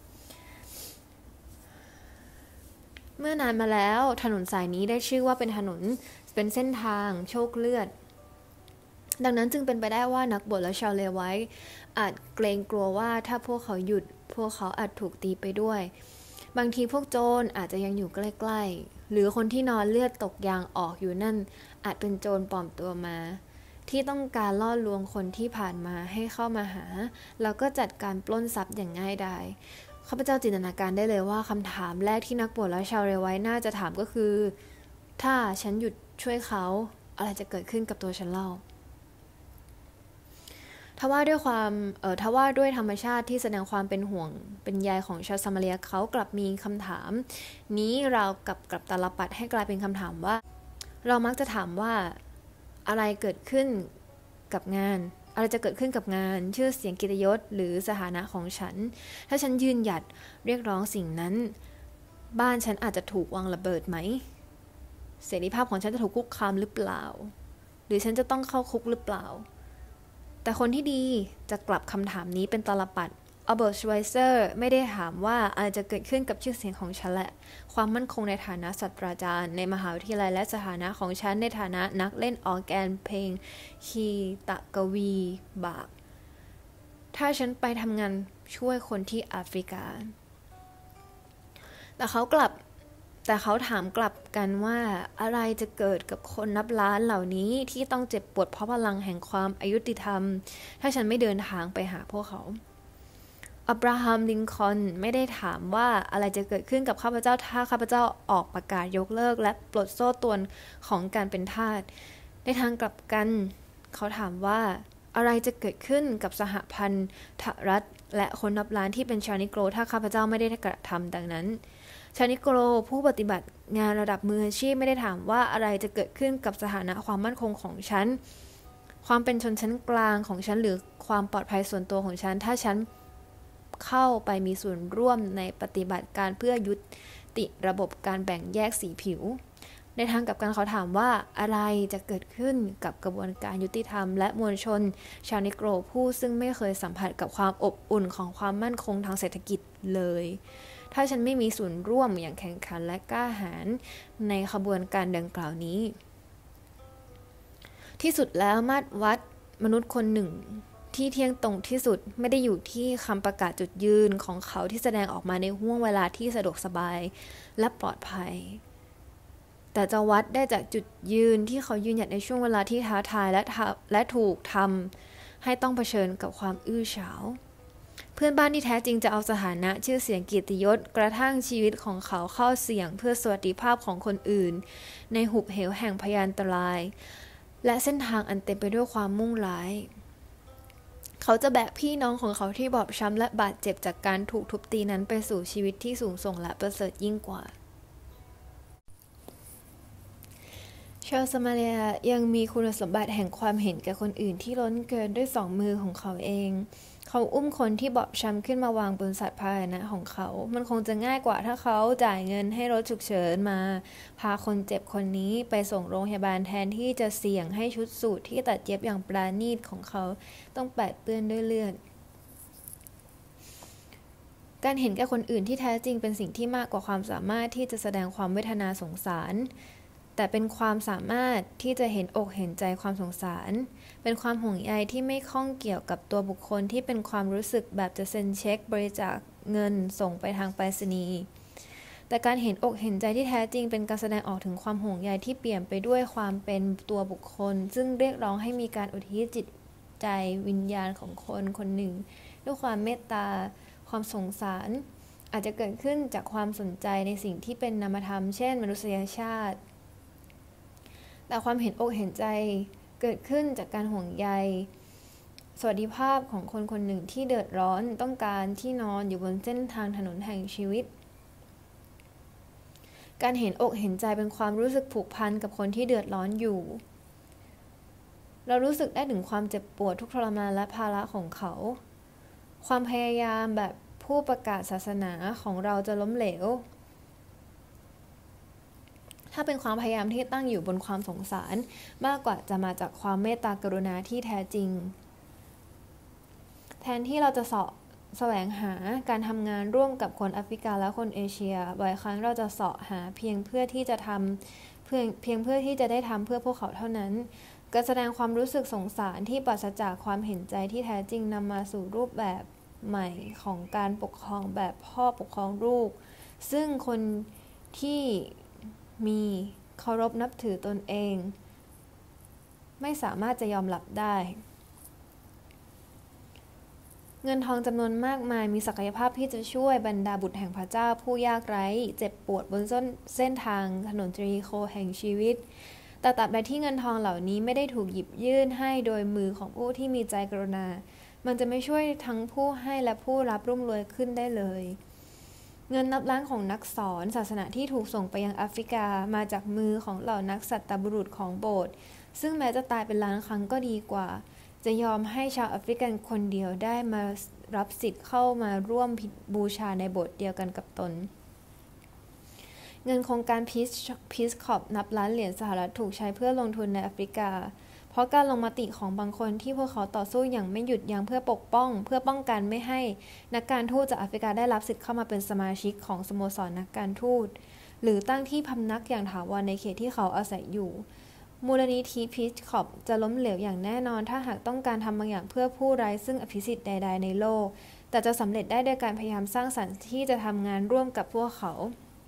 S1: เมื่อนานมาแล้วถนนสายนี้ได้ชื่อว่าเป็นเส้นทางโชคเลือดดังนั้นจึงเป็นไปได้ว่านักบวชและชาวเลไวท์อาจเกรงกลัวว่าถ้าพวกเขาหยุดพวกเขาอาจถูกตีไปด้วยบางทีพวกโจรอาจจะยังอยู่ใกล้ๆหรือคนที่นอนเลือดตกยางออกอยู่นั่นอาจเป็นโจรปลอมตัวมาที่ต้องการล่อลวงคนที่ผ่านมาให้เข้ามาหาแล้วก็จัดการปล้นทรัพย์อย่างง่ายดายข้าพเจ้าจินตนาการได้เลยว่าคำถามแรกที่นักบวชและชาวเลไวท์น่าจะถามก็คือถ้าฉันหยุดช่วยเขาอะไรจะเกิดขึ้นกับตัวฉันเล่าทว่าด้วยธรรมชาติที่แสดงความเป็นห่วงเป็นใยของชาวซามาเรียเขากลับมีคำถามนี้เรากลับตาลปัดให้กลายเป็นคำถามว่าเรามักจะถามว่าอะไรเกิดขึ้นกับงานอะไรจะเกิดขึ้นกับงานชื่อเสียงเกียรติยศหรือสถานะของฉันถ้าฉันยืนหยัดเรียกร้องสิ่งนั้นบ้านฉันอาจจะถูกวางระเบิดไหมเสรีภาพของฉันจะถูกคุกคามหรือเปล่าหรือฉันจะต้องเข้าคุกหรือเปล่าแต่คนที่ดีจะกลับคำถามนี้เป็นตาลปัดอัลเบิร์ต ชไวเซอร์ไม่ได้ถามว่าอะไรจะเกิดขึ้นกับชื่อเสียงของฉันและความมั่นคงในฐานะศาสตราจารย์ในมหาวิทยาลัยและสถานะของฉันในฐานะนักเล่นออร์แกนเพลงคีตะกวีบากถ้าฉันไปทำงานช่วยคนที่แอฟริกาแต่เขาถามกลับกันว่าอะไรจะเกิดกับคนนับล้านเหล่านี้ที่ต้องเจ็บปวดเพราะพลังแห่งความอายุติธรรมถ้าฉันไม่เดินทางไปหาพวกเขาอับราฮัม ลิงคอล์นไม่ได้ถามว่าอะไรจะเกิดขึ้นกับข้าพเจ้าถ้าข้าพเจ้าออกประกาศยกเลิกและปลดโซ่ตรวนของการเป็นทาสในทางกลับกันเขาถามว่าอะไรจะเกิดขึ้นกับสหพันธรัฐและคนนับล้านที่เป็นชาวนิโกรถ้าข้าพเจ้าไม่ได้กระทำดังนั้นชาวนิโกรผู้ปฏิบัติงานระดับมืออาชีพไม่ได้ถามว่าอะไรจะเกิดขึ้นกับสถานะความมั่นคงของฉันความเป็นชนชั้นกลางของฉันหรือความปลอดภัยส่วนตัวของฉันถ้าฉันเข้าไปมีส่วนร่วมในปฏิบัติการเพื่อยุติระบบการแบ่งแยกสีผิวในทางกลับกันเขาถามว่าอะไรจะเกิดขึ้นกับกระบวนการยุติธรรมและมวลชนชาวนิโกรผู้ซึ่งไม่เคยสัมผัสกับความอบอุ่นของความมั่นคงทางเศรษฐกิจเลยถ้าฉันไม่มีส่วนร่วมอย่างแข่งขันและกล้าหาญในขบวนการดังกล่าวนี้ที่สุดแล้วมาตรวัดมนุษย์คนหนึ่งที่เที่ยงตรงที่สุดไม่ได้อยู่ที่คำประกาศจุดยืนของเขาที่แสดงออกมาในห้วงเวลาที่สะดวกสบายและปลอดภัยแต่จะวัดได้จากจุดยืนที่เขายืนหยัดในช่วงเวลาที่ท้าทายและถูกทำให้ต้องเผชิญกับความอื้อฉาวเพื่อนบ้านที่แท้จริงจะเอาสถานะชื่อเสียงเกียรติยศกระทั่งชีวิตของเขาเข้าเสี่ยงเพื่อสวัสดิภาพของคนอื่นในหุบเหวแห่งพยานตรายและเส้นทางอันเต็มไปด้วยความมุ่งร้ายเขาจะแบกพี่น้องของเขาที่บอบช้ำและบาดเจ็บจากการถูกทุบตีนั้นไปสู่ชีวิตที่สูงส่งและประเสริฐยิ่งกว่าชาวซามาเรียยังมีคุณสมบัติแห่งความเห็นแก่คนอื่นที่ล้นเกินด้วยสองมือของเขาเองเขาอุ้มคนที่บอบช้ำขึ้นมาวางบนสัตว์พาหนะของเขามันคงจะง่ายกว่าถ้าเขาจ่ายเงินให้รถฉุกเฉินมาพาคนเจ็บคนนี้ไปส่งโรงพยาบาลแทนที่จะเสี่ยงให้ชุดสูทที่ตัดเย็บอย่างปราณีตของเขาต้องแปดเปื้อนด้วยเลือดการเห็นแก่คนอื่นที่แท้จริงเป็นสิ่งที่มากกว่าความสามารถที่จะแสดงความเวทนาสงสารแต่เป็นความสามารถที่จะเห็นอกเห็นใจความสงสารเป็นความห่วงใยที่ไม่ข้องเกี่ยวกับตัวบุคคลที่เป็นความรู้สึกแบบจะเซ็นเช็คบริจาคเงินส่งไปทางไปรษณีย์แต่การเห็นอกเห็นใจที่แท้จริงเป็นการแสดงออกถึงความห่วงใยที่เปี่ยมไปด้วยความเป็นตัวบุคคลซึ่งเรียกร้องให้มีการอุทิศจิตใจวิญญาณของคนคนหนึ่งด้วยความเมตตาความสงสารอาจจะเกิดขึ้นจากความสนใจในสิ่งที่เป็นนามธรรมเช่นมนุษยชาติแต่ความเห็นอกเห็นใจเกิดขึ้นจากการห่วงใยสวัสดิภาพของคนคนหนึ่งที่เดือดร้อนต้องการที่นอนอยู่บนเส้นทางถนนแห่งชีวิตการเห็นอกเห็นใจเป็นความรู้สึกผูกพันกับคนที่เดือดร้อนอยู่เรารู้สึกได้ถึงความเจ็บปวดทุกข์ทรมานและภาระของเขาความพยายามแบบผู้ประกาศศาสนาของเราจะล้มเหลวถ้าเป็นความพยายามที่ตั้งอยู่บนความสงสารมากกว่าจะมาจากความเมตตากรุณาที่แท้จริงแทนที่เราจะแสวงหาการทำงานร่วมกับคนแอฟริกาและคนเอเชียบ่อยครั้งเราจะเสาะหาเพียงเพื่อที่จะได้ทำเพื่อพวกเขาเท่านั้นการแสดงความรู้สึกสงสารที่ปราศจากความเห็นใจที่แท้จริงนำมาสู่รูปแบบใหม่ของการปกครองแบบพ่อปกครองลูกซึ่งคนที่มีเคารพนับถือตนเองไม่สามารถจะยอมรับได้เงินทองจำนวนมากมายมีศักยภาพที่จะช่วยบรรดาบุตรแห่งพระเจ้าผู้ยากไร้เจ็บปวดบนเส้นทางถนนเจริโคแห่งชีวิตแต่ตราบใดที่เงินทองเหล่านี้ไม่ได้ถูกหยิบยื่นให้โดยมือของผู้ที่มีใจกรุณามันจะไม่ช่วยทั้งผู้ให้และผู้รับร่ำรวยขึ้นได้เลยเงินนับล้านของนักสอนศาสนาที่ถูกส่งไปยังแอฟริกามาจากมือของเหล่านักสัตบุรุษของโบสถ์ซึ่งแม้จะตายเป็นล้านครั้งก็ดีกว่าจะยอมให้ชาวแอฟริกันคนเดียวได้มารับสิทธิ์เข้ามาร่วมบูชาในโบสถ์เดียวกันกับตนเงินโครงการพีซคอร์ปนับล้านเหรียญสหรัฐถูกใช้เพื่อลงทุนในแอฟริกาเพราะการลงมติของบางคนที่พวกเขาต่อสู้อย่างไม่หยุดยั้งเพื่อป้องกันไม่ให้นักการทูตจากแอฟริกาได้รับสิทธิ์เข้ามาเป็นสมาชิกของสโมสรนักการทูตหรือตั้งที่พำนักอย่างถาวรในเขตที่เขาอาศัยอยู่มูลนิธิพีชคอปจะล้มเหลวอย่างแน่นอนถ้าหากต้องการทำบางอย่างเพื่อผู้ไร้ซึ่งอภิสิทธิ์ใดๆในโลกแต่จะสำเร็จได้โดยการพยายามสร้างสรรค์ที่จะทำงานร่วมกับพวกเขา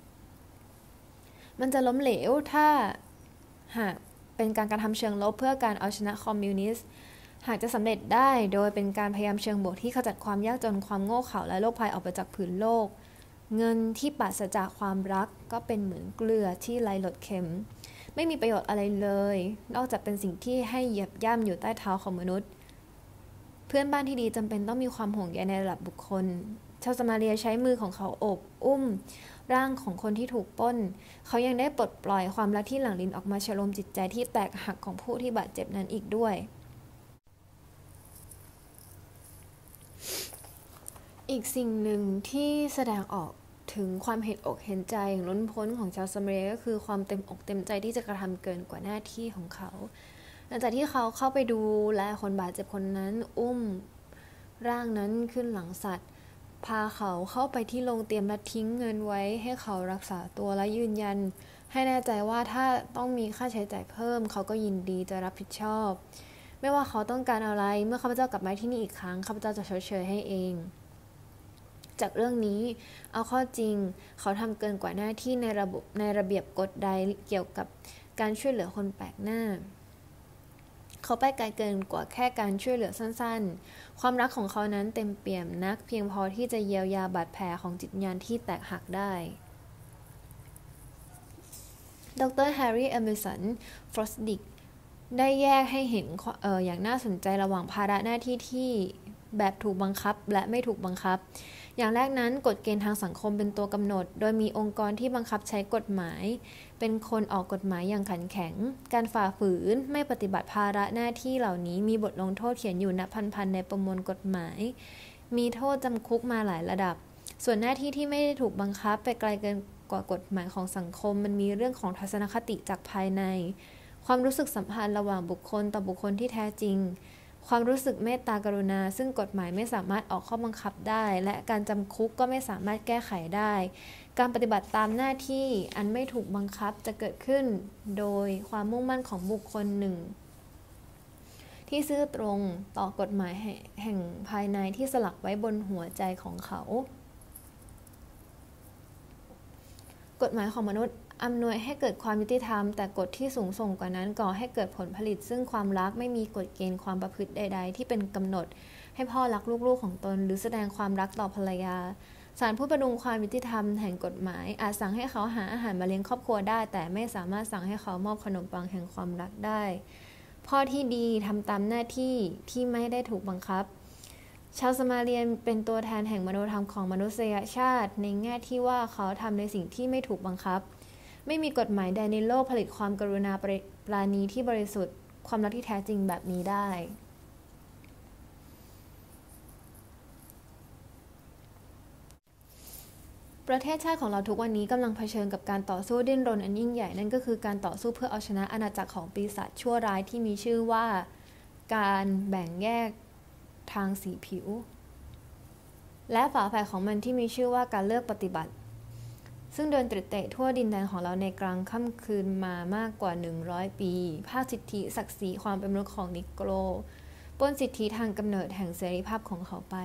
S1: มันจะล้มเหลวถ้าหากเป็นการกระทำเชิงลบเพื่อการเอาชนะคอมมิวนิสต์หากจะสำเร็จได้โดยเป็นการพยายามเชิงบวกที่ขจัดความยากจนความโง่เขลาและโรคภัยออกไปจากผืนโลกเงินที่ปราศจากความรักก็เป็นเหมือนเกลือที่ไร้รสเค็มไม่มีประโยชน์อะไรเลยนอกจากเป็นสิ่งที่ให้เหยียบย่ำอยู่ใต้เท้าของมนุษย์เพื่อนบ้านที่ดีจำเป็นต้องมีความห่วงใยในระดับบุคคลชาวซามาเรียใช้มือของเขาโอบอุ้มร่างของคนที่ถูกปล้นเขายังได้ปลดปล่อยความรักที่หลั่งลิ้นออกมาฉโลมจิตใจที่แตกหักของผู้ที่บาดเจ็บนั้นอีกด้วยอีกสิ่งหนึ่งที่แสดงออกถึงความเห็นอกเห็นใจอย่างล้นพ้นของชาวซามาเรียก็คือความเต็มอกเต็มใจที่จะกระทำเกินกว่าหน้าที่ของเขาหลังจากที่เขาเข้าไปดูแลคนบาดเจ็บคนนั้นอุ้มร่างนั้นขึ้นหลังสัตว์พาเขาเข้าไปที่โรงเตรียมและทิ้งเงินไว้ให้เขารักษาตัวและยืนยันให้แน่ใจว่าถ้าต้องมีค่าใช้จ่ายเพิ่มเขาก็ยินดีจะรับผิดชอบไม่ว่าเขาต้องการอะไรเมื่อข้าพเจ้ากลับมาที่นี่อีกครั้งข้าพเจ้าจะชดเชยให้เองจากเรื่องนี้เอาข้อจริงเขาทำเกินกว่าหน้าที่ในระเบียบกฎใดเกี่ยวกับการช่วยเหลือคนแปลกหน้าเขาไปไกลเกินกว่าแค่การช่วยเหลือสั้นๆความรักของเขานั้นเต็มเปี่ยมนักเพียงพอที่จะเยียวยาบาดแผลของจิตวิญญาณที่แตกหักได้ดร. แฮร์รี่ เอมิสัน ฟรอสดิกได้แยกให้เห็นอย่างน่าสนใจระหว่างภาระหน้าที่ที่แบบถูกบังคับและไม่ถูกบังคับอย่างแรกนั้นกฎเกณฑ์ทางสังคมเป็นตัวกำหนดโดยมีองค์กรที่บังคับใช้กฎหมายเป็นคนออกกฎหมายอย่างขันแข็งการฝ่าฝืนไม่ปฏิบัติภาระหน้าที่เหล่านี้มีบทลงโทษเขียนอยู่นับพันๆในประมวลกฎหมายมีโทษจำคุกมาหลายระดับส่วนหน้าที่ที่ไม่ได้ถูกบังคับไปไกลเกินกว่ากฎหมายของสังคมมันมีเรื่องของทัศนคติจากภายในความรู้สึกสัมพันธ์ระหว่างบุคคลต่อบุคคลที่แท้จริงความรู้สึกเมตตากรุณาซึ่งกฎหมายไม่สามารถออกข้อบังคับได้และการจำคุกก็ไม่สามารถแก้ไขได้การปฏิบัติตามหน้าที่อันไม่ถูกบังคับจะเกิดขึ้นโดยความมุ่งมั่นของบุคคลหนึ่งที่ซื่อตรงต่อกฎหมายแห่งภายในที่สลักไว้บนหัวใจของเขากฎหมายของมนุษย์อำนวยให้เกิดความยุติธรรมแต่กฎที่สูงส่งกว่านั้นก่อให้เกิดผลผลิตซึ่งความรักไม่มีกฎเกณฑ์ความประพฤติใดๆที่เป็นกำหนดให้พ่อรักลูกๆของตนหรือแสดงความรักต่อภรรยาศาลผู้ประดุงความยุติธรรมแห่งกฎหมายอาจสั่งให้เขาหาอาหารมาเลี้ยงครอบครัวได้แต่ไม่สามารถสั่งให้เขามอบขนมปังแห่งความรักได้พ่อที่ดีทำตามหน้าที่ที่ไม่ได้ถูกบังคับชาวสมาเรียนเป็นตัวแทนแห่งมโนธรรมของมนุษยชาติในแง่ที่ว่าเขาทำในสิ่งที่ไม่ถูกบังคับไม่มีกฎหมายใดในโลกผลิตความกรุณาปราณีที่บริสุทธิ์ความรักที่แท้จริงแบบนี้ได้ประเทศชาติของเราทุกวันนี้กำลังเผชิญกับการต่อสู้ดิ้นรนอันยิ่งใหญ่นั่นก็คือการต่อสู้เพื่อเอาชนะอาณาจักรของปีศาจชั่วร้ายที่มีชื่อว่าการแบ่งแยกทางสีผิวและฝาแฝดของมันที่มีชื่อว่าการเลือกปฏิบัติซึ่งเดินเตะทั่วดินแดนของเราในกลางค่ำคืนมามากกว่า100ปีภาคสิทธิศักดิ์ศรีความเป็นมนุษย์ของนิโกรปล้นสิทธิทางกำเนิดแห่งเสรีภาพของเขาไป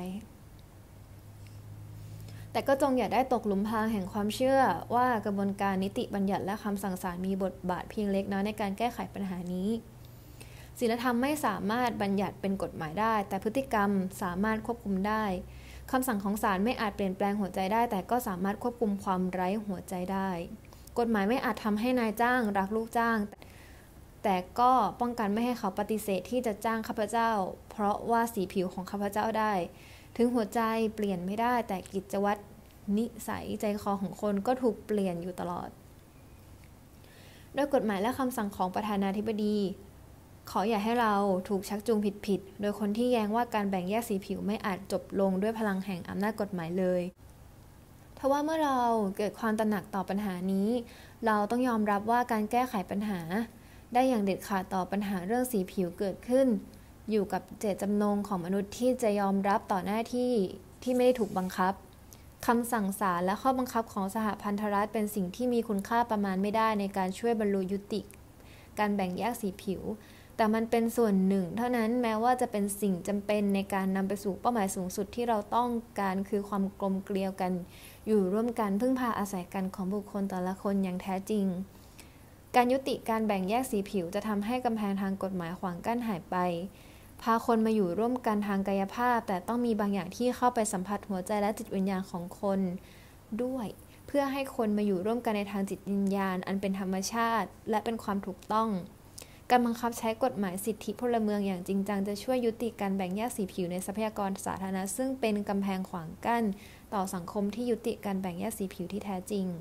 S1: แต่ก็จงอย่าได้ตกหลุมพรางแห่งความเชื่อว่ากระบวนการนิติบัญญัติและคำสั่งศาลมีบทบาทเพียงเล็กน้อยในการแก้ไขปัญหานี้ศีลธรรมไม่สามารถบัญญัติเป็นกฎหมายได้แต่พฤติกรรมสามารถควบคุมได้คำสั่งของศาลไม่อาจเปลี่ยนแปลงหัวใจได้แต่ก็สามารถควบคุมความไร้หัวใจได้กฎหมายไม่อาจทำให้นายจ้างรักลูกจ้างแต่ก็ป้องกันไม่ให้เขาปฏิเสธที่จะจ้างข้าพเจ้าเพราะว่าสีผิวของข้าพเจ้าได้ถึงหัวใจเปลี่ยนไม่ได้แต่กิจวัตรนิสัยใจคอของคนก็ถูกเปลี่ยนอยู่ตลอดโดยกฎหมายและคำสั่งของประธานาธิบดีขออย่าให้เราถูกชักจูงผิดๆโดยคนที่แย้งว่าการแบ่งแยกสีผิวไม่อาจจบลงด้วยพลังแห่งอำนาจกฎหมายเลยทว่าเมื่อเราเกิดความตระหนักต่อปัญหานี้เราต้องยอมรับว่าการแก้ไขปัญหาได้อย่างเด็ดขาดต่อปัญหาเรื่องสีผิวเกิดขึ้นอยู่กับเจตจำนงของมนุษย์ที่จะยอมรับต่อหน้าที่ที่ไม่ได้ถูกบังคับคำสั่งศาลและข้อบังคับของสหพันธรัฐเป็นสิ่งที่มีคุณค่าประมาณไม่ได้ในการช่วยบรรลุยุติการแบ่งแยกสีผิวแต่มันเป็นส่วนหนึ่งเท่านั้นแม้ว่าจะเป็นสิ่งจำเป็นในการนำไปสู่เป้าหมายสูงสุดที่เราต้องการคือความกลมเกลียวกันอยู่ร่วมกันพึ่งพาอาศัยกันของบุคคลแต่ละคนอย่างแท้จริงการยุติการแบ่งแยกสีผิวจะทำให้กำแพงทางกฎหมายขวางกั้นหายไปพาคนมาอยู่ร่วมกันทางกายภาพแต่ต้องมีบางอย่างที่เข้าไปสัมผัสหัวใจและจิตวิญญาณของคนด้วยเพื่อให้คนมาอยู่ร่วมกันในทางจิตวิญญาณอันเป็นธรรมชาติและเป็นความถูกต้องการบังคับใช้กฎหมายสิทธิพลเมืองอย่างจริงจังจะช่วยยุติการแบ่งแยกสีผิวในทรัพยากรสาธารณะซึ่งเป็นกำแพงขวางกั้นต่อสังคมที่ยุติการแบ่งแยกสีผิวที่แท้จริง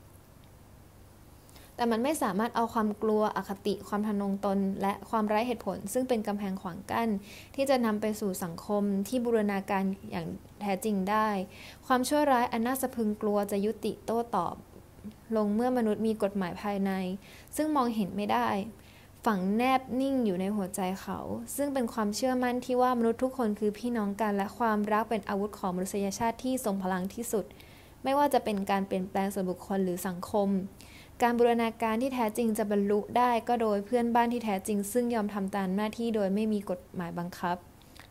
S1: แต่มันไม่สามารถเอาความกลัวอคติความทะนงตนและความไร้เหตุผลซึ่งเป็นกำแพงขวางกั้นที่จะนำไปสู่สังคมที่บูรณาการอย่างแท้จริงได้ความชั่วร้ายอันน่าสะพรึงกลัวจะยุติโต้ตอบลงเมื่อมนุษย์มีกฎหมายภายในซึ่งมองเห็นไม่ได้ฝังแนบนิ่งอยู่ในหัวใจเขา ซึ่งเป็นความเชื่อมั่นที่ว่ามนุษย์ทุกคนคือพี่น้องกันและความรักเป็นอาวุธของมนุษยชาติที่ทรงพลังที่สุดไม่ว่าจะเป็นการเปลี่ยนแปลงส่วนบุคคลหรือสังคมการบูรณาการที่แท้จริงจะบรรลุได้ก็โดยเพื่อนบ้านที่แท้จริงซึ่งยอมทำตามหน้าที่โดยไม่มีกฎหมายบังคับ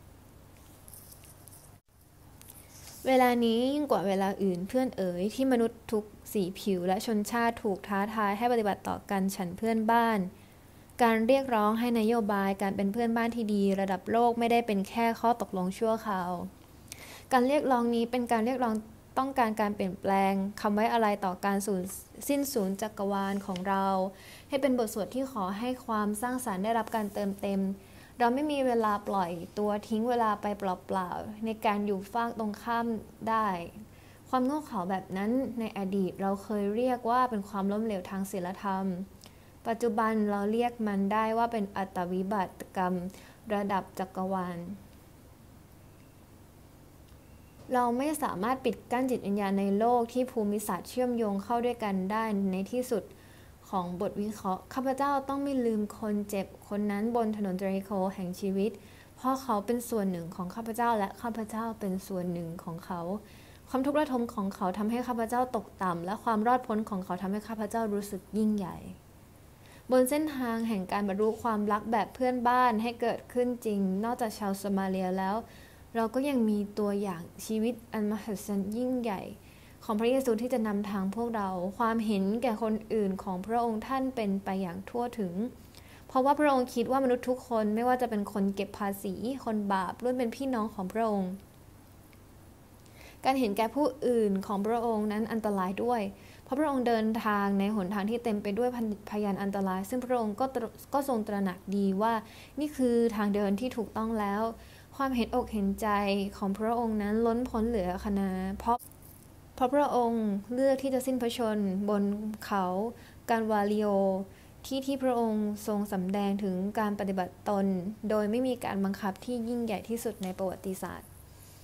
S1: เวลานี้ยิ่งกว่าเวลาอื่นเพื่อนเอ๋ยที่มนุษย์ทุกสีผิวและชนชาติถูกท้าทายให้ปฏิบัติต่อกันฉันเพื่อนบ้านการเรียกร้องให้นโยบายการเป็นเพื่อนบ้านที่ดีระดับโลกไม่ได้เป็นแค่ข้อตกลงชั่วคราวการเรียกร้องนี้เป็นการเรียกร้องต้องการการเปลี่ยนแปลงคำไว้อะไรต่อการสิ้นสูญจักรวาลของเราให้เป็นบทสวดที่ขอให้ความสร้างสรรค์ได้รับการเติมเต็มเราไม่มีเวลาปล่อยตัวทิ้งเวลาไปเปล่าๆในการอยู่ฝากตรงข้ามได้ความโง่เขลาแบบนั้นในอดีตเราเคยเรียกว่าเป็นความล้มเหลวทางศีลธรรมปัจจุบันเราเรียกมันได้ว่าเป็นอัตวิบัติกรรมระดับจักรวาลเราไม่สามารถปิดกั้นจิตวิญญาณในโลกที่ภูมิศาสตร์เชื่อมโยงเข้าด้วยกันได้ในที่สุดของบทวิเคราะห์ข้าพเจ้าต้องไม่ลืมคนเจ็บคนนั้นบนถนนเจริโคแห่งชีวิตเพราะเขาเป็นส่วนหนึ่งของข้าพเจ้าและข้าพเจ้าเป็นส่วนหนึ่งของเขาความทุกข์ระทมของเขาทำให้ข้าพเจ้าตกต่ำและความรอดพ้นของเขาทำให้ข้าพเจ้ารู้สึกยิ่งใหญ่บนเส้นทางแห่งการบรรลุความรักแบบเพื่อนบ้านให้เกิดขึ้นจริงนอกจากชาวโซมาเลียแล้วเราก็ยังมีตัวอย่างชีวิตอันมหัศจรรย์ยิ่งใหญ่ของพระเยซูที่จะนำทางพวกเราความเห็นแก่คนอื่นของพระองค์ท่านเป็นไปอย่างทั่วถึงเพราะว่าพระองค์คิดว่ามนุษย์ทุกคนไม่ว่าจะเป็นคนเก็บภาษีคนบาปล้วนเป็นพี่น้องของพระองค์การเห็นแก่ผู้อื่นของพระองค์นั้นอันตรายด้วยเพราะพระองค์เดินทางในหนทางที่เต็มไปด้วยพยานอันตรายซึ่งพระองค์ก็ทรงตระหนักดีว่านี่คือทางเดินที่ถูกต้องแล้วความเห็นอกเห็นใจของพระองค์นั้นล้นพ้นเหลือคณาเพราะพระองค์เลือกที่จะสิ้นพระชนม์บนเขาการวาลิโอที่พระองค์ทรงสำแดงถึงการปฏิบัติตนโดยไม่มีการบังคับที่ยิ่งใหญ่ที่สุดในประวัติศาสตร์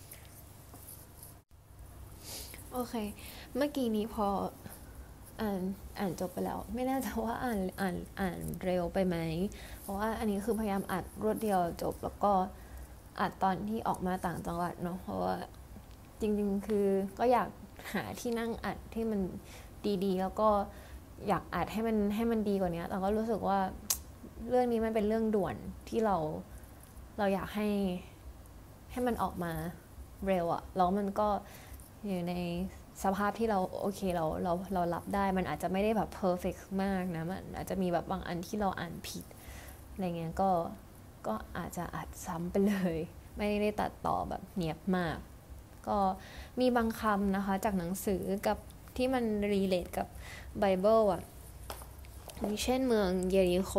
S1: โอเคเมื่อกี้นี้พออ่านจบไปแล้วไม่แน่ใจว่าอ่านเร็วไปไหมเพราะว่าอันนี้คือพยายามอัดรวดเดียวจบแล้วก็อัดตอนที่ออกมาต่างจังหวัดเนาะเพราะว่าจริงๆคือก็อยากหาที่นั่งอัดที่มันดีๆแล้วก็อยากอัดให้มันดีกว่านี้แต่ก็รู้สึกว่าเรื่องนี้มันเป็นเรื่องด่วนที่เราอยากให้มันออกมาเร็วอะแล้วมันก็อยู่ในสภาพที่เราโอเคเรารับได้มันอาจจะไม่ได้แบบเพอร์เฟกต์มากนะมันอาจจะมีแบบบางอันที่เราอ่านผิดอะไรเงี้ยก็อาจจะอัดซ้ำไปเลยไม่ได้ตัดต่อแบบเนียบมากก็มีบางคำนะคะจากหนังสือกับที่มันรีเลทกับไบเบิลอ่ะอย่างเช่นเมืองเยริโค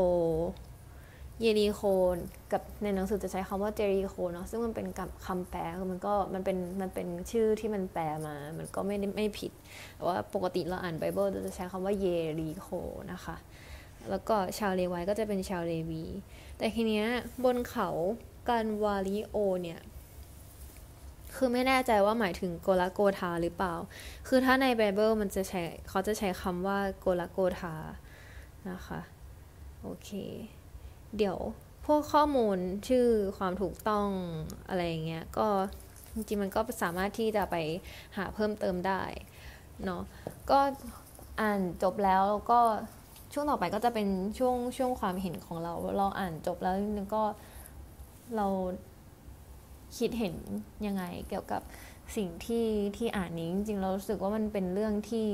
S1: กับในหนังสือจะใช้คำว่าเจริโคเนาะซึ่งมันเป็นคำแปลมันเป็นชื่อที่มันแปลมามันก็ไม่ผิดแต่ว่าปกติเราอ่านไบเบิลจะใช้คำว่าเยริโคนะคะแล้วก็ชาวเลวีก็จะเป็นชาวเลวีแต่ทีเนี้ยบนเขาการวาลิโอเนี่ยคือไม่แน่ใจว่าหมายถึงโกลาโกธาหรือเปล่าคือถ้าในไบเบิลเขาจะใช้คำว่าโกลาโกธานะคะโอเคเดี๋ยวพวกข้อมูลชื่อความถูกต้องอะไรเงี้ยก็จริงๆมันก็สามารถที่จะไปหาเพิ่มเติมได้เนาะก็อ่านจบแล้วก็ช่วงต่อไปก็จะเป็นช่วงความเห็นของเราอ่านจบแล้วนึงก็เราคิดเห็นยังไงเกี่ยวกับสิ่งที่อ่านนี้จริงๆเรารู้สึกว่ามันเป็นเรื่องที่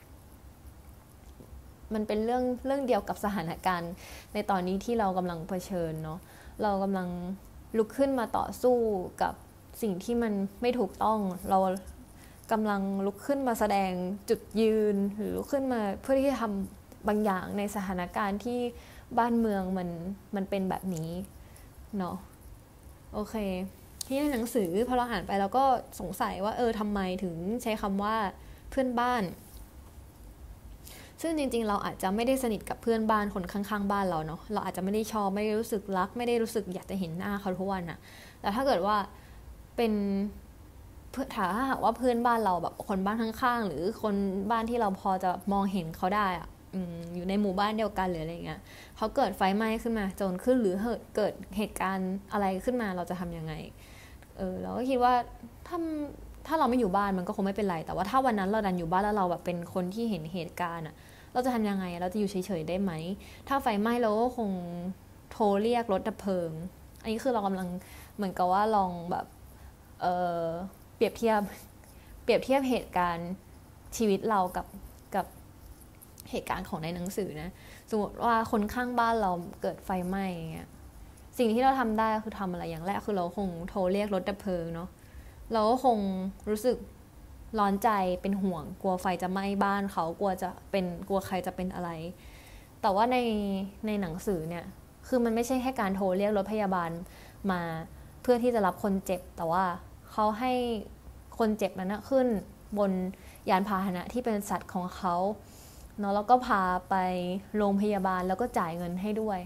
S1: มันเป็นเรื่องเดียวกับสถานการณ์ในตอนนี้ที่เรากำลังเผชิญเนาะเรากำลังลุกขึ้นมาต่อสู้กับสิ่งที่มันไม่ถูกต้องเรากำลังลุกขึ้นมาแสดงจุดยืนหรือลุกขึ้นมาเพื่อที่จะทำบางอย่างในสถานการณ์ที่บ้านเมืองมันเป็นแบบนี้เนาะโอเคที่ในหนังสือพอเราอ่านไปเราก็สงสัยว่าทำไมถึงใช้คำว่าเพื่อนบ้านซึ่งจริงๆเราอาจจะไม่ได้สนิทกับเพื่อนบ้านคนข้างๆบ้านเราเนาะเราอาจจะไม่ได้ชอบไม่ได้รู้สึกรักไม่ได้รู้สึกอยากจะเห็นหน้าเขาทุกวันอะแต่ถ้าเกิดว่าเป็นถ้าหากว่าเพื่อนบ้านเราแบบคนบ้านข้างๆหรือคนบ้านที่เราพอจะมองเห็นเขาได้อะอยู่ในหมู่บ้านเดียวกันหรืออะไรเงี้ยเขาเกิดไฟไหม้ขึ้นมาโจรขึ้นหรือเกิดเหตุการณ์อะไรขึ้นมาเราจะทำยังไงเราก็คิดว่าถ้าเราไม่อยู่บ้านมันก็คงไม่เป็นไรแต่ว่าถ้าวันนั้นเราดันอยู่บ้านแล้วเราแบบเป็นคนที่เห็นเหตุการณ์อะเราจะทำยังไงเราจะอยู่เฉยๆได้ไหมถ้าไฟไหม้เราก็คงโทรเรียกรถดับเพลิงอันนี้คือเรากำลังเหมือนกับว่าลองแบบเปรียบเทียบเหตุการณ์ชีวิตเรากับเหตุการณ์ของในหนังสือนะสมมติว่าคนข้างบ้านเราเกิดไฟไหม้เงี้ยสิ่งที่เราทำได้คือทำอะไรอย่างแรกคือเราคงโทรเรียกรถดับเพลิงเนาะเราก็คงรู้สึกร้อนใจเป็นห่วงกลัวไฟจะไหม้บ้านเขากลัวใครจะเป็นอะไรแต่ว่าในหนังสือเนี่ยคือมันไม่ใช่แค่การโทรเรียกรถพยาบาลมาเพื่อที่จะรับคนเจ็บแต่ว่าเขาให้คนเจ็บนั้นนะขึ้นบนยานพาหนะที่เป็นสัตว์ของเขาเนาะแล้วก็พาไปโรงพยาบาลแล้วก็จ่ายเงินให้ด้วย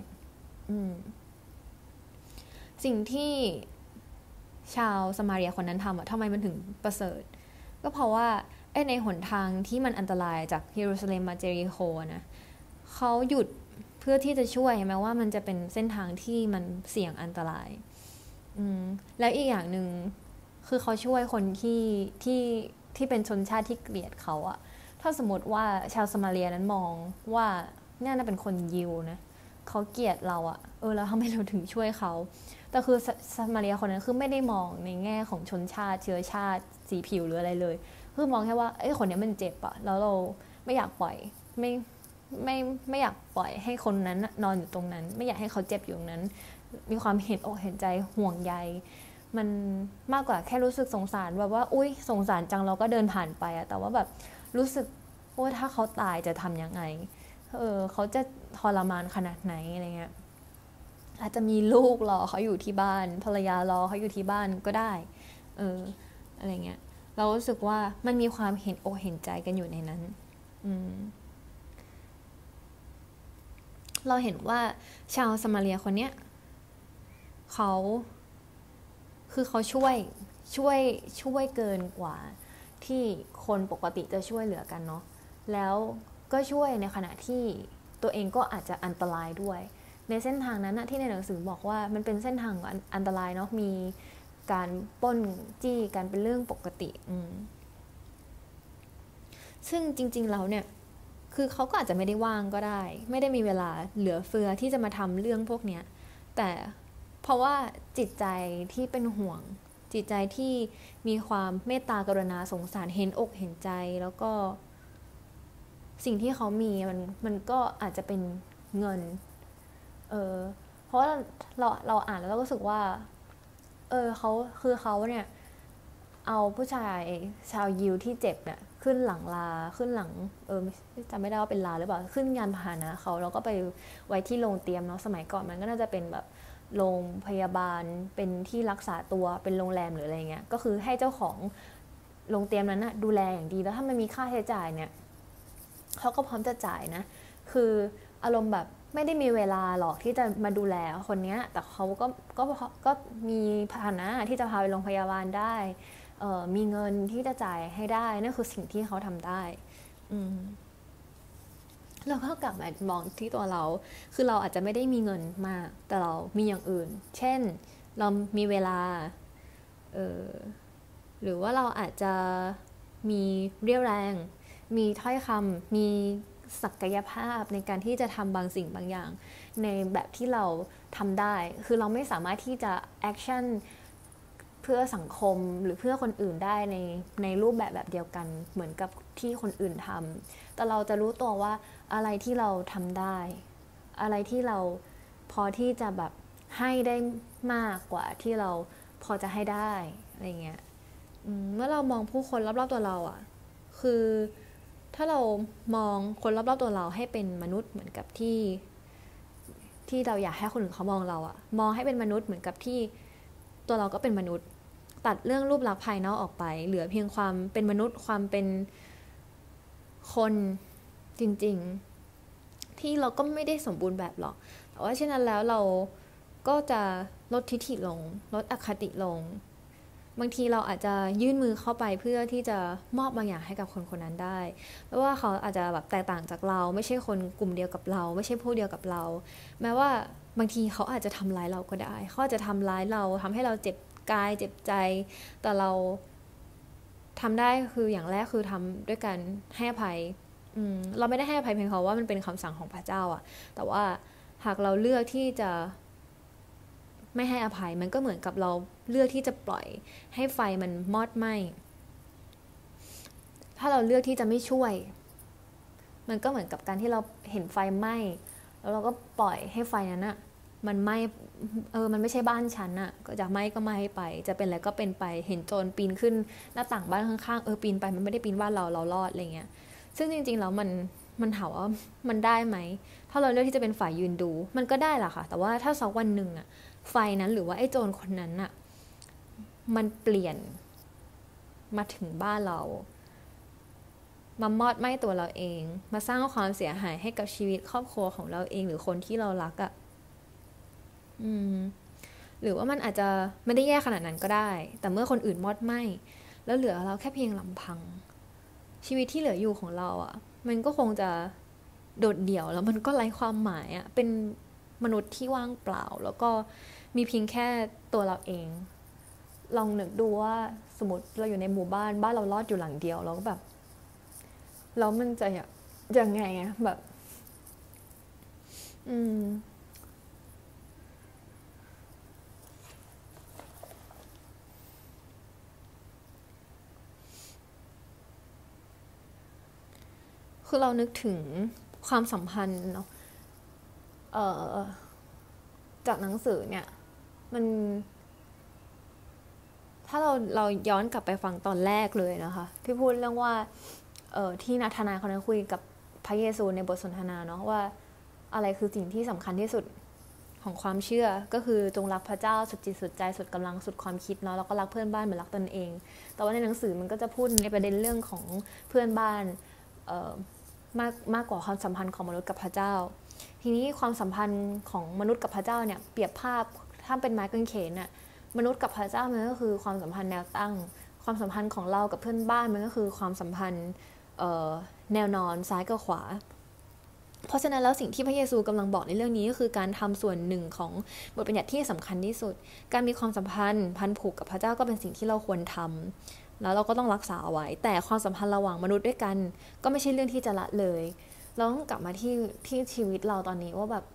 S1: สิ่งที่ชาวสมาเรียคนนั้นทำอะทำไมมันถึงประเสริฐก็เพราะว่าในหนทางที่มันอันตรายจากเยรูซาเล็มมาเจริโคนะเขาหยุดเพื่อที่จะช่วยแม้ว่ามันจะเป็นเส้นทางที่มันเสี่ยงอันตรายแล้วอีกอย่างหนึ่งคือเขาช่วยคนที่เป็นชนชาติที่เกลียดเขาอะถ้าสมมติว่าชาวสมาเรียนั้นมองว่าเนี่ยน่าเป็นคนยิวนะเขาเกลียดเราอะแล้วทำไมเราถึงช่วยเขาแต่คือสมาเรียคนนั้นคือไม่ได้มองในแง่ของชนชาติเชื้อชาติสีผิวหรืออะไรเลยคือมองแค่ว่าคนนี้มันเจ็บอะแล้วเราไม่อยากปล่อยไม่อยากปล่อยให้คนนั้นนอนอยู่ตรงนั้นไม่อยากให้เขาเจ็บอยู่ตรงนั้นมีความเห็นอกเห็นใจห่วงใยมันมากกว่าแค่รู้สึกสงสารแบบว่าอุ๊ยสงสารจังเราก็เดินผ่านไปอะแต่ว่าแบบรู้สึกว่าถ้าเขาตายจะทำยังไงเขาจะทรมานขนาดไหนอะไรเงี้ยอาจจะมีลูกรอเขาอยู่ที่บ้านภรรยารอเขาอยู่ที่บ้านก็ได้อะไรเงี้ยเรารู้สึกว่ามันมีความเห็นอกเห็นใจกันอยู่ในนั้นเราเห็นว่าชาวสมาเรียคนเนี้ยเขาช่วยเกินกว่าที่คนปกติจะช่วยเหลือกันเนาะแล้วก็ช่วยในขณะที่ตัวเองก็อาจจะอันตรายด้วยในเส้นทางนั้นนะที่ในหนังสือบอกว่ามันเป็นเส้นทางอันตรายเนาะมีการปล้นจี้กันเป็นเรื่องปกติซึ่งจริงๆแล้วเนี่ยคือเขาก็อาจจะไม่ได้ว่างก็ได้ไม่ได้มีเวลาเหลือเฟือที่จะมาทำเรื่องพวกนี้แต่เพราะว่าจิตใจที่เป็นห่วงจิตใจที่มีความเมตตากรุณาสงสารเห็นอกเห็นใจแล้วก็สิ่งที่เขามีมันก็อาจจะเป็นเงินเพราะเราอ่านแล้วเราก็รู้สึกว่าเขาเนี่ยเอาผู้ชายชาวยิวที่เจ็บเนี่ยขึ้นหลังจำไม่ได้ว่าเป็นลาหรือเปล่าขึ้นยานพาหนะเขาแล้วก็ไปไว้ที่โรงเตรียมเนาะสมัยก่อนมันก็น่าจะเป็นแบบโรงพยาบาลเป็นที่รักษาตัวเป็นโรงแรมหรืออะไรเงี้ยก็คือให้เจ้าของโรงเตรียมนั้นนะดูแลอย่างดีแล้วถ้ามันมีค่าใช้จ่ายเนี่ยเขาก็พร้อมจะจ่ายนะคืออารมณ์แบบไม่ได้มีเวลาหรอกที่จะมาดูแลคนนี้แต่เขาก็มีฐานะที่จะพาไปโรงพยาบาลได้มีเงินที่จะจ่ายให้ได้นั่นคือสิ่งที่เขาทำได้เราก็กลับมามองที่ตัวเราคือเราอาจจะไม่ได้มีเงินมากแต่เรามีอย่างอื่นเช่นเรามีเวลาหรือว่าเราอาจจะมีเรี่ยวแรงมีถ้อยคำมีศักยภาพในการที่จะทำบางสิ่งบางอย่างในแบบที่เราทำได้คือเราไม่สามารถที่จะแอคชั่นเพื่อสังคมหรือเพื่อคนอื่นได้ในรูปแบบเดียวกันเหมือนกับที่คนอื่นทำแต่เราจะรู้ตัวว่าอะไรที่เราทำได้อะไรที่เราพอที่จะแบบให้ได้มากกว่าที่เราพอจะให้ได้อะไรเงี้ยเมื่อเรามองผู้คนรอบๆตัวเราอ่ะคือถ้าเรามองคนรอบๆตัวเราให้เป็นมนุษย์เหมือนกับที่เราอยากให้คนอื่นเขามองเราอ่ะมองให้เป็นมนุษย์เหมือนกับที่ตัวเราก็เป็นมนุษย์ตัดเรื่องรูปลักษณ์ภายนอกออกไปเหลือเพียงความเป็นมนุษย์ความเป็นคนจริงๆที่เราก็ไม่ได้สมบูรณ์แบบหรอกแต่ว่าเช่นนั้นแล้วเราก็จะลดทิฐิลงลดอคติลงบางทีเราอาจจะยื่นมือเข้าไปเพื่อที่จะมอบบางอย่างให้กับคนคนนั้นได้ไม่ว่าเขาอาจจะแบบแตกต่างจากเราไม่ใช่คนกลุ่มเดียวกับเราไม่ใช่พวกเดียวกับเราแม้ว่าบางทีเขาอาจจะทำร้ายเราก็ได้เขาอาจจะทำร้ายเราทำให้เราเจ็บกายเจ็บใจแต่เราทำได้คืออย่างแรกคือทำด้วยการให้อภัยเราไม่ได้ให้อภัยเพียงเพราะว่ามันเป็นคำสั่งของพระเจ้าอะแต่ว่าหากเราเลือกที่จะไม่ให้อภัยมันก็เหมือนกับเราเลือกที่จะปล่อยให้ไฟมันมอดไหม้ถ้าเราเลือกที่จะไม่ช่วยมันก็เหมือนกับการที่เราเห็นไฟไหม้แล้วเราก็ปล่อยให้ไฟนั้นอะมันไหม้มันไม่ใช่บ้านฉันอะก็จะไหม้ก็ไหม้ไปจะเป็นอะไรก็เป็นไปเห็นโจรปีนขึ้นหน้าต่างบ้านข้างๆปีนไปมันไม่ได้ปีนบ้านเรารอดอะไรเงี้ยซึ่งจริงๆแล้วมันถามว่ามันได้ไหมถ้าเราเลือกที่จะเป็นฝ่ายยืนดูมันก็ได้แหละค่ะแต่ว่าถ้าสักวันหนึ่งอะไฟนั้นหรือว่าไอ้โจรคนนั้นอะมันเปลี่ยนมาถึงบ้านเรามามอดไหม้ตัวเราเองมาสร้างความเสียหายให้กับชีวิตครอบครัวของเราเองหรือคนที่เรารักอะหรือว่ามันอาจจะไม่ได้แย่ขนาดนั้นก็ได้แต่เมื่อคนอื่นมอดไหม้แล้วเหลือเราแค่เพียงลำพังชีวิตที่เหลืออยู่ของเราอะมันก็คงจะโดดเดี่ยวแล้วมันก็ไร้ความหมายอะเป็นมนุษย์ที่ว่างเปล่าแล้วก็มีเพียงแค่ตัวเราเองลองนึกดูว่าสมมติเราอยู่ในหมู่บ้านเรารอดอยู่หลังเดียวเราก็แบบแล้วมันจะยังไงอะแบบคือเรานึกถึงความสัมพันธ์เนาะจากหนังสือเนี่ยมันถ้าเราย้อนกลับไปฟังตอนแรกเลยนะคะที่พูดเรื่องว่าที่นาธานาคนนั้นคุยกับพระเยซูในบทสนทนาเนาะว่าอะไรคือสิ่งที่สำคัญที่สุดของความเชื่อก็คือจงรักพระเจ้าสุดจิตสุดใจสุดกำลังสุดความคิดเนาะแล้วก็รักเพื่อนบ้านเหมือนรักตนเองแต่ว่าในหนังสือมันก็จะพูดในประเด็นเรื่องของเพื่อนบ้านมากกว่าความสัมพันธ์ของมนุษย์กับพระเจ้าทีนี้ความสัมพันธ์ของมนุษย์กับพระเจ้าเนี่ยเปรียบภาพถ้าเป็นไม้กางเขนน่ะมนุษย์กับพระเจ้ามันก็คือความสัมพันธ์แนวตั้งความสัมพันธ์ของเรากับเพื่อนบ้านมันก็คือความสัมพันธ์แนวนอนซ้ายกับขวาเพราะฉะนั้นแล้วสิ่งที่พระเยซูกำลังบอกในเรื่องนี้ก็คือการทำส่วนหนึ่งของบทบัญญัติที่สำคัญที่สุดการมีความสัมพันธ์พันผูกกับพระเจ้าก็เป็นสิ่งที่เราควรทำแล้วเราก็ต้องรักษาเอาไว้แต่ความสัมพันธ์ระหว่างมนุษย์ด้วยกันก็ไม่ใช่เรื่องที่จะละเลยเราต้องกลับมาที่ชีวิตเราตอนนี้ว่าแบบ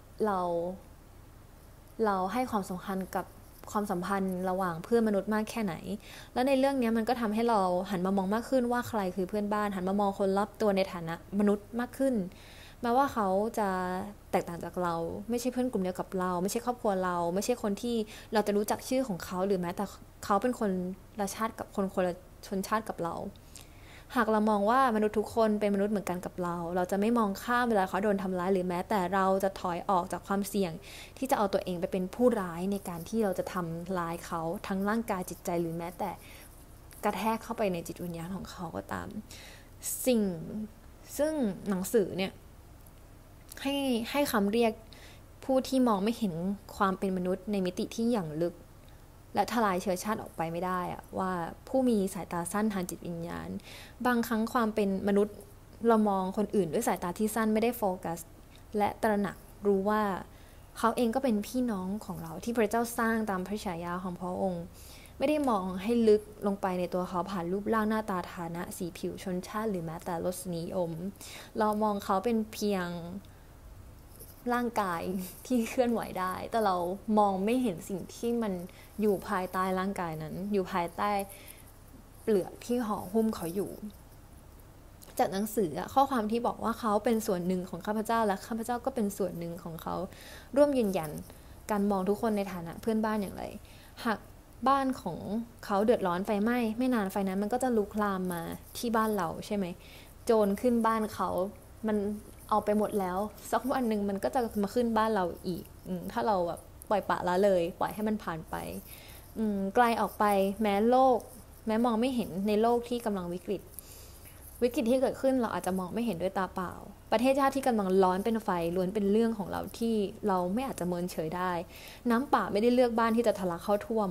S1: เราให้ความสำคัญกับความสัมพันธ์ระหว่างเพื่อนมนุษย์มากแค่ไหนแล้วในเรื่องนี้มันก็ทำให้เราหันมามองมากขึ้นว่าใครคือเพื่อนบ้านหันมามองคนรอบตัวในฐานะมนุษย์มากขึ้นแม้ว่าเขาจะแตกต่างจากเราไม่ใช่เพื่อนกลุ่มเดียวกับเราไม่ใช่ครอบครัวเราไม่ใช่คนที่เราจะรู้จักชื่อของเขาหรือแม้แต่เขาเป็นคนละชาติกับคนละชนชาติกับเราหากเรามองว่ามนุษย์ทุกคนเป็นมนุษย์เหมือนกันกับเราจะไม่มองข้ามเวลาเขาโดนทำร้ายหรือแม้แต่เราจะถอยออกจากความเสี่ยงที่จะเอาตัวเองไปเป็นผู้ร้ายในการที่เราจะทำร้ายเขาทั้งร่างกายจิตใจหรือแม้แต่กระแทกเข้าไปในจิตวิญญาณของเขาก็ตามสิ่งซึ่งหนังสือเนี่ยให้คำเรียกผู้ที่มองไม่เห็นความเป็นมนุษย์ในมิติที่อย่างลึกและทลายเชื้อชาติออกไปไม่ได้อะว่าผู้มีสายตาสั้นทางจิตวิญญาณบางครั้งความเป็นมนุษย์เรามองคนอื่นด้วยสายตาที่สั้นไม่ได้โฟกัสและตระหนักรู้ว่าเขาเองก็เป็นพี่น้องของเราที่พระเจ้าสร้างตามพระฉายาของพระองค์ไม่ได้มองให้ลึกลงไปในตัวเขาผ่านรูปร่างหน้าตาฐานะสีผิวชนชาติหรือแม้แต่รสนิยมเรามองเขาเป็นเพียงร่างกายที่เคลื่อนไหวได้แต่เรามองไม่เห็นสิ่งที่มันอยู่ภายใต้ร่างกายนั้นอยู่ภายใต้เปลือกที่ห่อหุ้มเขาอยู่จากหนังสือข้อความที่บอกว่าเขาเป็นส่วนหนึ่งของข้าพเจ้าและข้าพเจ้าก็เป็นส่วนหนึ่งของเขาร่วมยืนยันการมองทุกคนในฐานะเพื่อนบ้านอย่างไรหากบ้านของเขาเดือดร้อนไฟไหม้ไม่นานไฟนั้นมันก็จะลุกลามมาที่บ้านเราใช่ไหมโจรขึ้นบ้านเขามันเอาไปหมดแล้วสักวันหนึ่งมันก็จะมาขึ้นบ้านเราอีกถ้าเราแบบปล่อยปละละเลยปล่อยให้มันผ่านไปไกลออกไปแม้มองไม่เห็นในโลกที่กำลังวิกฤตที่เกิดขึ้นเราอาจจะมองไม่เห็นด้วยตาเปล่าประเทศชาติที่กำลังร้อนเป็นไฟล้วนเป็นเรื่องของเราที่เราไม่อาจจะเมินเฉยได้น้ำป่าไม่ได้เลือกบ้านที่จะทะลักเข้าท่วม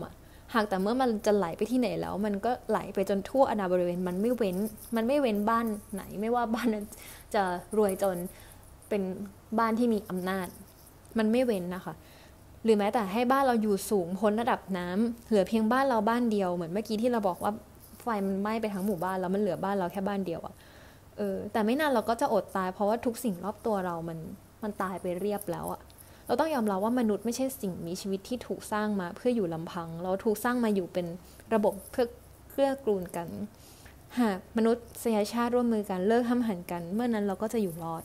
S1: หากแต่เมื่อมันจะไหลไปที่ไหนแล้วมันก็ไหลไปจนทั่วอาณาบริเวณมันไม่เว้นบ้านไหนไม่ว่าบ้านนั้นจะรวยจนเป็นบ้านที่มีอำนาจมันไม่เว้นนะคะหรือแม้แต่ให้บ้านเราอยู่สูงพ้นระดับน้ำเหลือเพียงบ้านเราบ้านเดียวเหมือนเมื่อกี้ที่เราบอกว่าไฟมันไหม้ไปทั้งหมู่บ้านแล้วมันเหลือบ้านเราแค่บ้านเดียวอะแต่ไม่นานเราก็จะอดตายเพราะว่าทุกสิ่งรอบตัวเรามันตายไปเรียบแล้วอะเราต้องยอมรับว่ามนุษย์ไม่ใช่สิ่งมีชีวิตที่ถูกสร้างมาเพื่ออยู่ลำพังเราถูกสร้างมาอยู่เป็นระบบเพื่อเกื้อกูลกันหากมนุษยชาติร่วมมือกันเลิกห้ำหั่นกันเมื่อนั้นเราก็จะอยู่รอด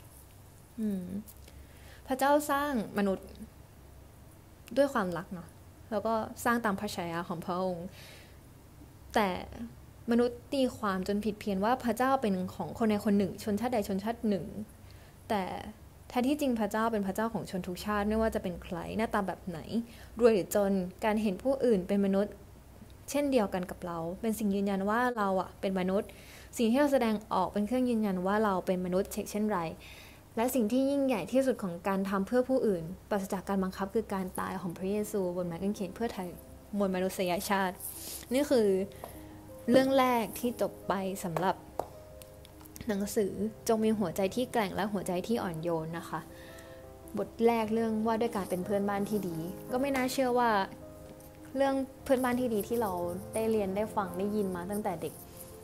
S1: พระเจ้าสร้างมนุษย์ด้วยความรักเนาะแล้วก็สร้างตามพระฉายาของพระองค์แต่มนุษย์ตีความจนผิดเพี้ยนว่าพระเจ้าเป็นของคนใดคนหนึ่งชนชาติใดชนชาติหนึ่งแต่แท้ที่จริงพระเจ้าเป็นพระเจ้าของชนทุกชาติไม่ว่าจะเป็นใครหน้าตาแบบไหนรวยหรือจนการเห็นผู้อื่นเป็นมนุษย์เช่นเดียวกันกับเราเป็นสิ่งยืนยันว่าเราอะเป็นมนุษย์สิ่งที่เราแสดงออกเป็นเครื่องยืนยันว่าเราเป็นมนุษย์เช่นไรและสิ่งที่ยิ่งใหญ่ที่สุดของการทำเพื่อผู้อื่นปราศจากการบังคับคือการตายของพระเยซูบนไม้กางเขนเพื่อไถ่มวลมนุษยชาตินี่คือเรื่องแรกที่จบไปสำหรับหนังสือจงมีหัวใจที่แกร่งและหัวใจที่อ่อนโยนนะคะบทแรกเรื่องว่าด้วยการเป็นเพื่อนบ้านที่ดีก็ไม่น่าเชื่อว่าเรื่องเพื่อนบ้านที่ดีที่เราได้เรียนได้ฟังได้ยินมาตั้งแต่เด็ก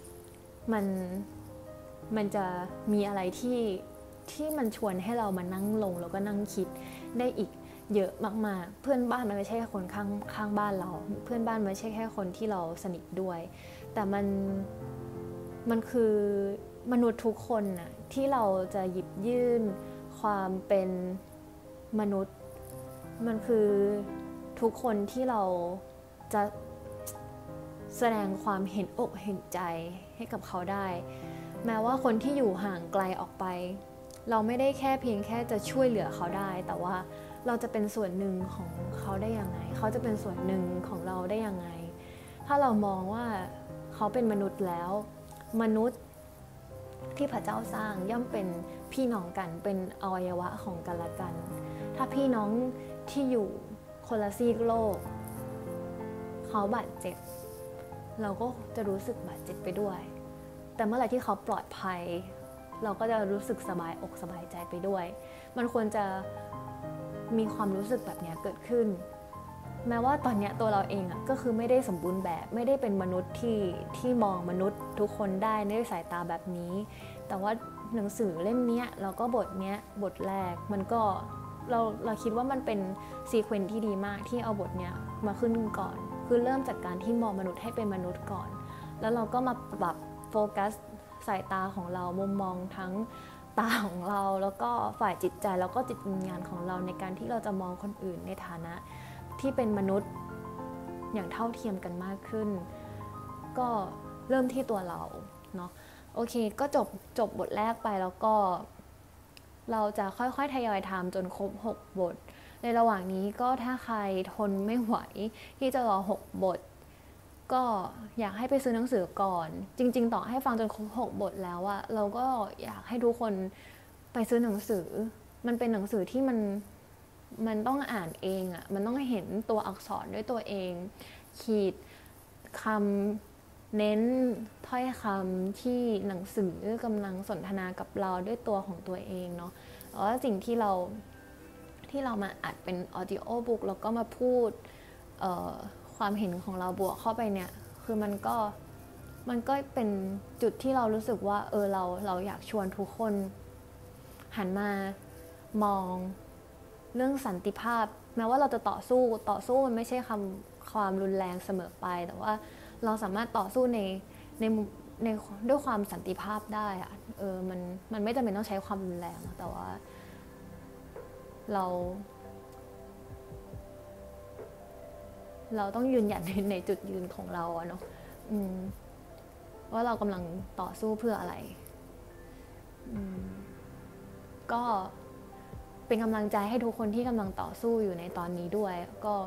S1: มันจะมีอะไรที่มันชวนให้เรามานั่งลงแล้วก็นั่งคิดได้อีกเยอะมากๆเพื่อนบ้านมันไม่ใช่แค่คนข้างบ้านเราเพื่อนบ้านมันไม่ใช่แค่คนที่เราสนิทด้วยแต่มันคือมนุษย์ทุกคนน่ะที่เราจะหยิบยื่นความเป็นมนุษย์มันคือทุกคนที่เราจะแสดงความเห็นอกเห็นใจให้กับเขาได้แม้ว่าคนที่อยู่ห่างไกลออกไปเราไม่ได้แค่เพียงแค่จะช่วยเหลือเขาได้แต่ว่าเราจะเป็นส่วนหนึ่งของเขาได้ยังไงเขาจะเป็นส่วนหนึ่งของเราได้ยังไงถ้าเรามองว่าเขาเป็นมนุษย์แล้วมนุษย์ที่พระเจ้าสร้างย่อมเป็นพี่น้องกันเป็นอวัยวะของกันและกันถ้าพี่น้องที่อยู่คนละซีกโลกเขาบาดเจ็บเราก็จะรู้สึกบาดเจ็บไปด้วยแต่เมื่อไหร่ที่เขาปลอดภัยเราก็จะรู้สึกสบายอกสบายใจไปด้วยมันควรจะมีความรู้สึกแบบนี้เกิดขึ้นแม้ว่าตอนนี้ตัวเราเองก็คือไม่ได้สมบูรณ์แบบไม่ได้เป็นมนุษย์ที่มองมนุษย์ทุกคนได้ในสายตาแบบนี้แต่ว่าหนังสือเล่มนี้แล้วก็บทนี้บทแรกมันก็เราคิดว่ามันเป็นซีเควนซ์ที่ดีมากที่เอาบทนี้มาขึ้นก่อนคือเริ่มจากการที่มองมนุษย์ให้เป็นมนุษย์ก่อนแล้วเราก็มาปรับโฟกัสสายตาของเรามุมมองทั้งตาของเราแล้วก็ฝ่ายจิตใจแล้วก็จิตวิญญาณของเราในการที่เราจะมองคนอื่นในฐานะที่เป็นมนุษย์อย่างเท่าเทียมกันมากขึ้นก็เริ่มที่ตัวเราเนาะโอเคก็จบบทแรกไปแล้วก็เราจะค่อยๆทยอยทำจนครบ6บทในระหว่างนี้ก็ถ้าใครทนไม่ไหวที่จะรอ6บทก็อยากให้ไปซื้อหนังสือก่อนจริงๆต่อให้ฟังจนครบ6บทแล้วอะเราก็อยากให้ทุกคนไปซื้อหนังสือมันเป็นหนังสือที่มันต้องอ่านเองอะมันต้องเห็นตัวอักษรด้วยตัวเองขีดคำเน้นถ้อยคำที่หนังสือกำลังสนทนากับเราด้วยตัวของตัวเองเนาะแต่ว่าสิ่งที่เรามาอัดเป็นออดิโอบุ๊กแล้วก็มาพูดความเห็นของเราบวกเข้าไปเนี่ยคือมันก็เป็นจุดที่เรารู้สึกว่าเราอยากชวนทุกคนหันมามองเรื่องสันติภาพแม้ว่าเราจะต่อสู้มันไม่ใช่ความรุนแรงเสมอไปแต่ว่าเราสามารถต่อสู้ในด้วยความสันติภาพได้อะมันไม่จำเป็นต้องใช้ความรุนแรงแต่ว่าเราต้องยืนหยัดในจุดยืนของเราเนาะว่าเรากำลังต่อสู้เพื่ออะไรก็เป็นกำลังใจให้ทุกคนที่กำลังต่อสู้อยู่ในตอนนี้ด้วยก็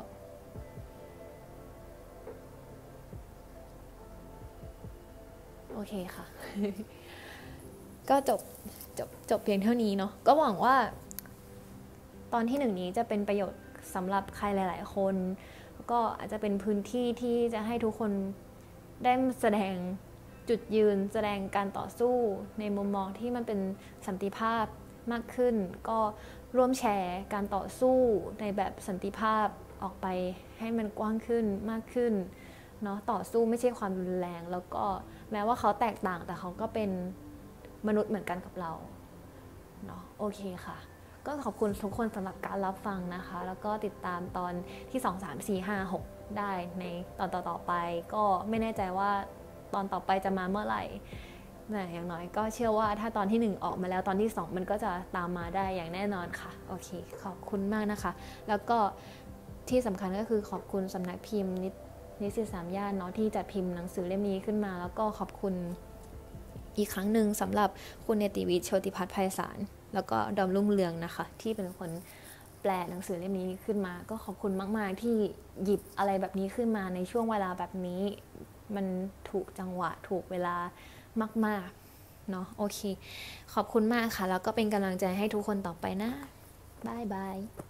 S1: โอเคค่ะ ก็จบเพียงเท่านี้เนาะก็หวังว่าตอนที่1นี้จะเป็นประโยชน์สำหรับใครหลายๆคนก็อาจจะเป็นพื้นที่ที่จะให้ทุกคนได้แสดงจุดยืนแสดงการต่อสู้ในมุมมองที่มันเป็นสันติภาพมากขึ้นก็ร่วมแชร์การต่อสู้ในแบบสันติภาพออกไปให้มันกว้างขึ้นมากขึ้นเนาะต่อสู้ไม่ใช่ความรุนแรงแล้วก็แม้ว่าเขาแตกต่างแต่เขาก็เป็นมนุษย์เหมือนกันกับเราเนาะโอเคค่ะก็ขอบคุณทุกคนสำหรับการรับฟังนะคะแล้วก็ติดตามตอนที่2 3 4 5 6ได้ในตอนต่อๆไปก็ไม่แน่ใจว่าตอนต่อไปจะมาเมื่อไหร่แต่อย่างน้อยก็เชื่อว่าถ้าตอนที่1ออกมาแล้วตอนที่2มันก็จะตามมาได้อย่างแน่นอนค่ะโอเคขอบคุณมากนะคะแล้วก็ที่สำคัญก็คือขอบคุณสำนักพิมพ์นิสิต3 ย่านเนาะที่จัดพิมพ์หนังสือเล่มนี้ขึ้นมาแล้วก็ขอบคุณอีกครั้งหนึ่งสำหรับคุณเนติวิทย์โชติพัฒน์ไพศาลแล้วก็ดอมรุ่งเรืองนะคะที่เป็นคนแปลหนังสือเล่มนี้ขึ้นมาก็ขอบคุณมากๆที่หยิบอะไรแบบนี้ขึ้นมาในช่วงเวลาแบบนี้มันถูกจังหวะถูกเวลามากๆเนาะโอเคขอบคุณมากค่ะแล้วก็เป็นกำลังใจให้ทุกคนต่อไปนะบายบาย